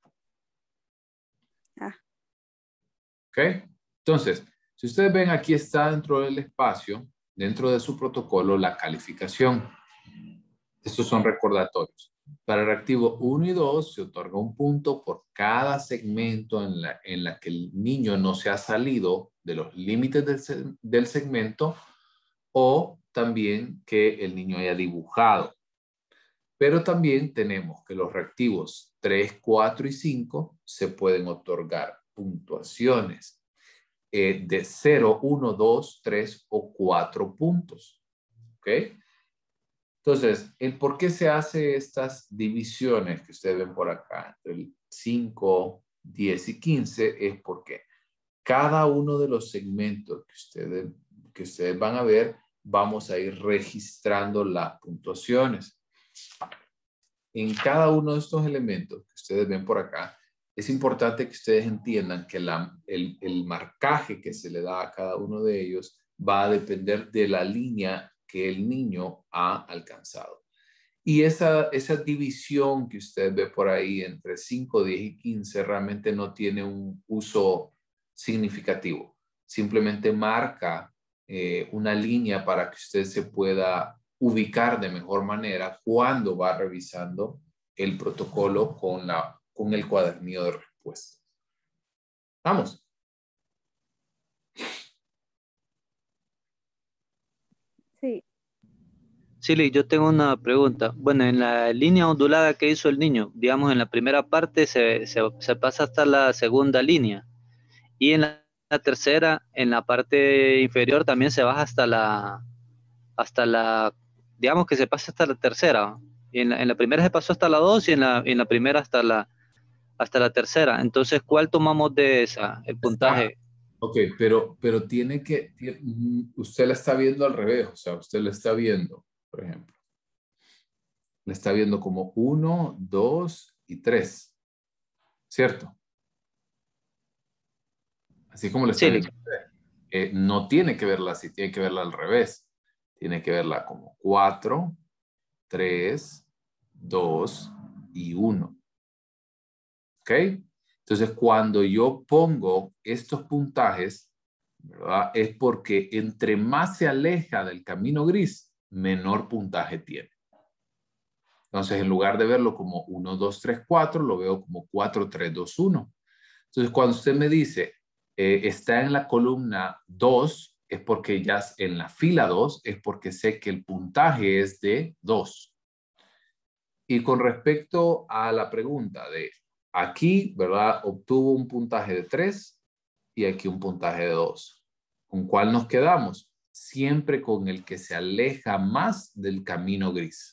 Ah. ¿Ok? Entonces, si ustedes ven, aquí está dentro del espacio, dentro de su protocolo, la calificación. Estos son recordatorios. Para el reactivo uno y dos se otorga un punto por cada segmento en la, en la que el niño no se ha salido de los límites del, del segmento o también que el niño haya dibujado. Pero también tenemos que los reactivos tres, cuatro y cinco se pueden otorgar puntuaciones eh, de cero, uno, dos, tres o cuatro puntos. ¿Ok? Entonces, el por qué se hace estas divisiones que ustedes ven por acá, entre el cinco, diez y quince, es porque cada uno de los segmentos que ustedes, que ustedes van a ver, vamos a ir registrando las puntuaciones. En cada uno de estos elementos que ustedes ven por acá, es importante que ustedes entiendan que la, el, el marcaje que se le da a cada uno de ellos va a depender de la línea que el niño ha alcanzado. Y esa, esa división que usted ve por ahí entre cinco, diez y quince realmente no tiene un uso significativo. Simplemente marca eh, una línea para que usted se pueda ubicar de mejor manera cuando va revisando el protocolo con, la, con el cuadernillo de respuesta. Vamos. Sí. Silly, yo tengo una pregunta. Bueno, en la línea ondulada que hizo el niño, digamos, en la primera parte se, se, se pasa hasta la segunda línea. Y en la, la tercera, en la parte inferior, también se baja hasta la, hasta la, digamos que se pasa hasta la tercera. Y en la, en la primera se pasó hasta la dos y en la, en la primera hasta la, hasta la tercera. Entonces, ¿cuál tomamos de esa, el puntaje? Ok, pero, pero tiene que, tiene, usted la está viendo al revés, o sea, usted la está viendo, por ejemplo. La está viendo como uno, dos y tres, ¿cierto? Así como la está Sí, viendo usted. Eh, no tiene que verla así, tiene que verla al revés. Tiene que verla como cuatro, tres, dos y uno. ¿Ok? Entonces, cuando yo pongo estos puntajes, ¿verdad? Es porque entre más se aleja del camino gris, menor puntaje tiene. Entonces, en lugar de verlo como uno, dos, tres, cuatro, lo veo como cuatro, tres, dos, uno. Entonces, cuando usted me dice, eh, está en la columna dos, es porque ya en la fila dos, es porque sé que el puntaje es de dos. Y con respecto a la pregunta de aquí, ¿verdad? Obtuvo un puntaje de tres y aquí un puntaje de dos. ¿Con cuál nos quedamos? Siempre con el que se aleja más del camino gris.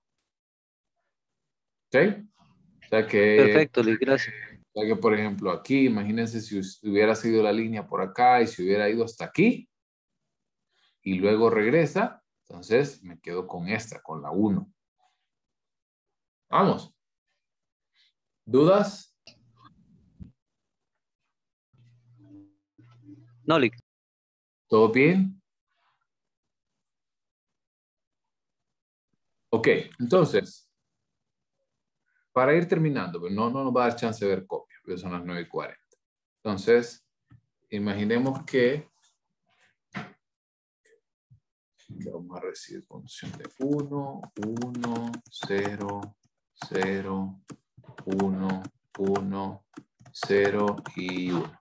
¿Ok? O sea que, perfecto, Liz, gracias. O sea que, por ejemplo, aquí, imagínense si hubiera seguido la línea por acá y si hubiera ido hasta aquí y luego regresa, entonces me quedo con esta, con la uno. Vamos. ¿Dudas? No, Liz. ¿Todo bien? Ok, entonces, para ir terminando, pero no, no nos va a dar chance de ver copias, porque son las nueve y cuarenta. Entonces, imaginemos que, que vamos a recibir puntuación de uno, uno, cero, cero, uno, uno, cero y uno.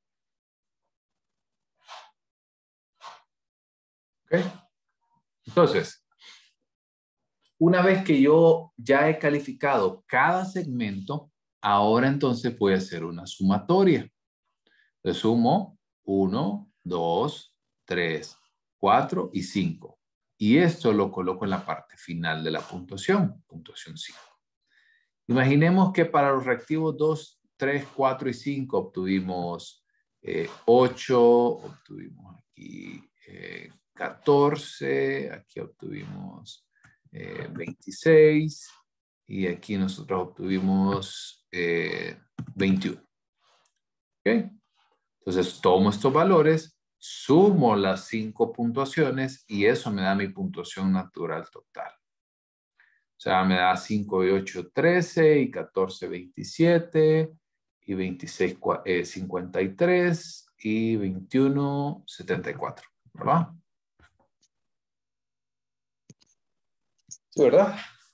¿Ok? Entonces, una vez que yo ya he calificado cada segmento, ahora entonces voy a hacer una sumatoria. Le sumo uno, dos, tres, cuatro y cinco. Y esto lo coloco en la parte final de la puntuación, puntuación cinco. Imaginemos que para los reactivos dos, tres, cuatro y cinco obtuvimos eh, ocho, obtuvimos aquí eh, catorce, aquí obtuvimos eh, veintiséis y aquí nosotros obtuvimos eh, veintiuno. ¿Ok? Entonces tomo estos valores, sumo las cinco puntuaciones y eso me da mi puntuación natural total. O sea, me da cinco y ocho, trece y catorce, veintisiete y veintiséis, cincuenta y tres y veintiuno, setenta y cuatro. ¿Verdad? Sí, ¿verdad?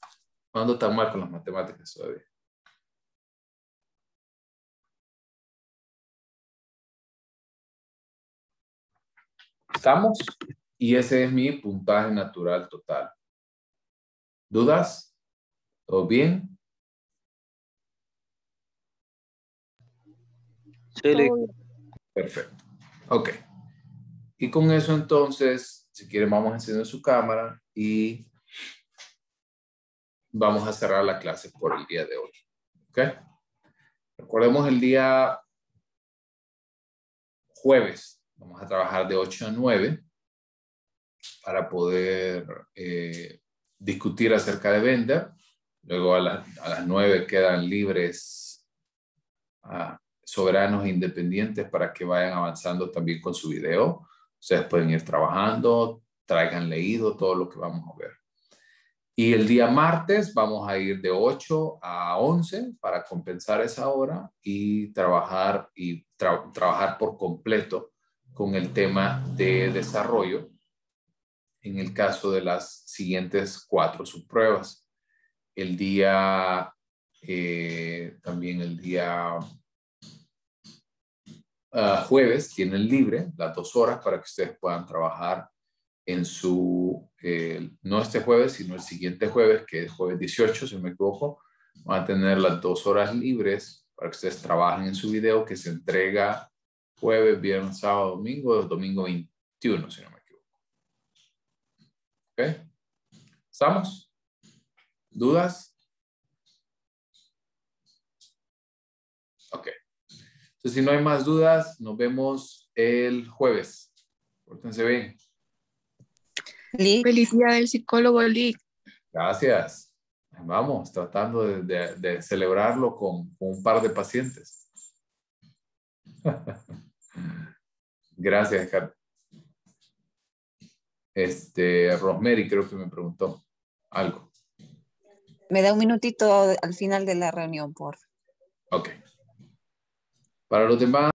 No ando tan mal con las matemáticas todavía. ¿Estamos? Y ese es mi puntaje natural total. ¿Dudas? ¿Todo bien? Sí, Lee. Perfecto. Ok. Y con eso entonces, si quieren, vamos a encender su cámara y vamos a cerrar la clase por el día de hoy. ¿Ok? Recordemos el día jueves. Vamos a trabajar de ocho a nueve para poder eh, discutir acerca de Vender. Luego a, la, a las nueve quedan libres, uh, soberanos e independientes para que vayan avanzando también con su video. Ustedes pueden ir trabajando, traigan leído todo lo que vamos a ver. Y el día martes vamos a ir de ocho a once para compensar esa hora y trabajar, y tra trabajar por completo con el tema de desarrollo en el caso de las siguientes cuatro subpruebas. El día, eh, también el día uh, jueves tienen libre las dos horas para que ustedes puedan trabajar en su, eh, no este jueves, sino el siguiente jueves, que es jueves dieciocho, si no me equivoco. Van a tener las dos horas libres para que ustedes trabajen en su video que se entrega jueves, viernes, sábado, domingo, domingo veintiuno, si no me equivoco. ¿Ok? ¿Estamos? ¿Dudas? Ok. Entonces, si no hay más dudas, nos vemos el jueves. Pórtense bien. Lee. Feliz día del psicólogo, Lee. Gracias. Vamos, tratando de, de, de celebrarlo con, con un par de pacientes. Gracias, Carlos. Este, Rosemary creo que me preguntó algo. Me da un minutito al final de la reunión, por favor. Ok. Para los demás.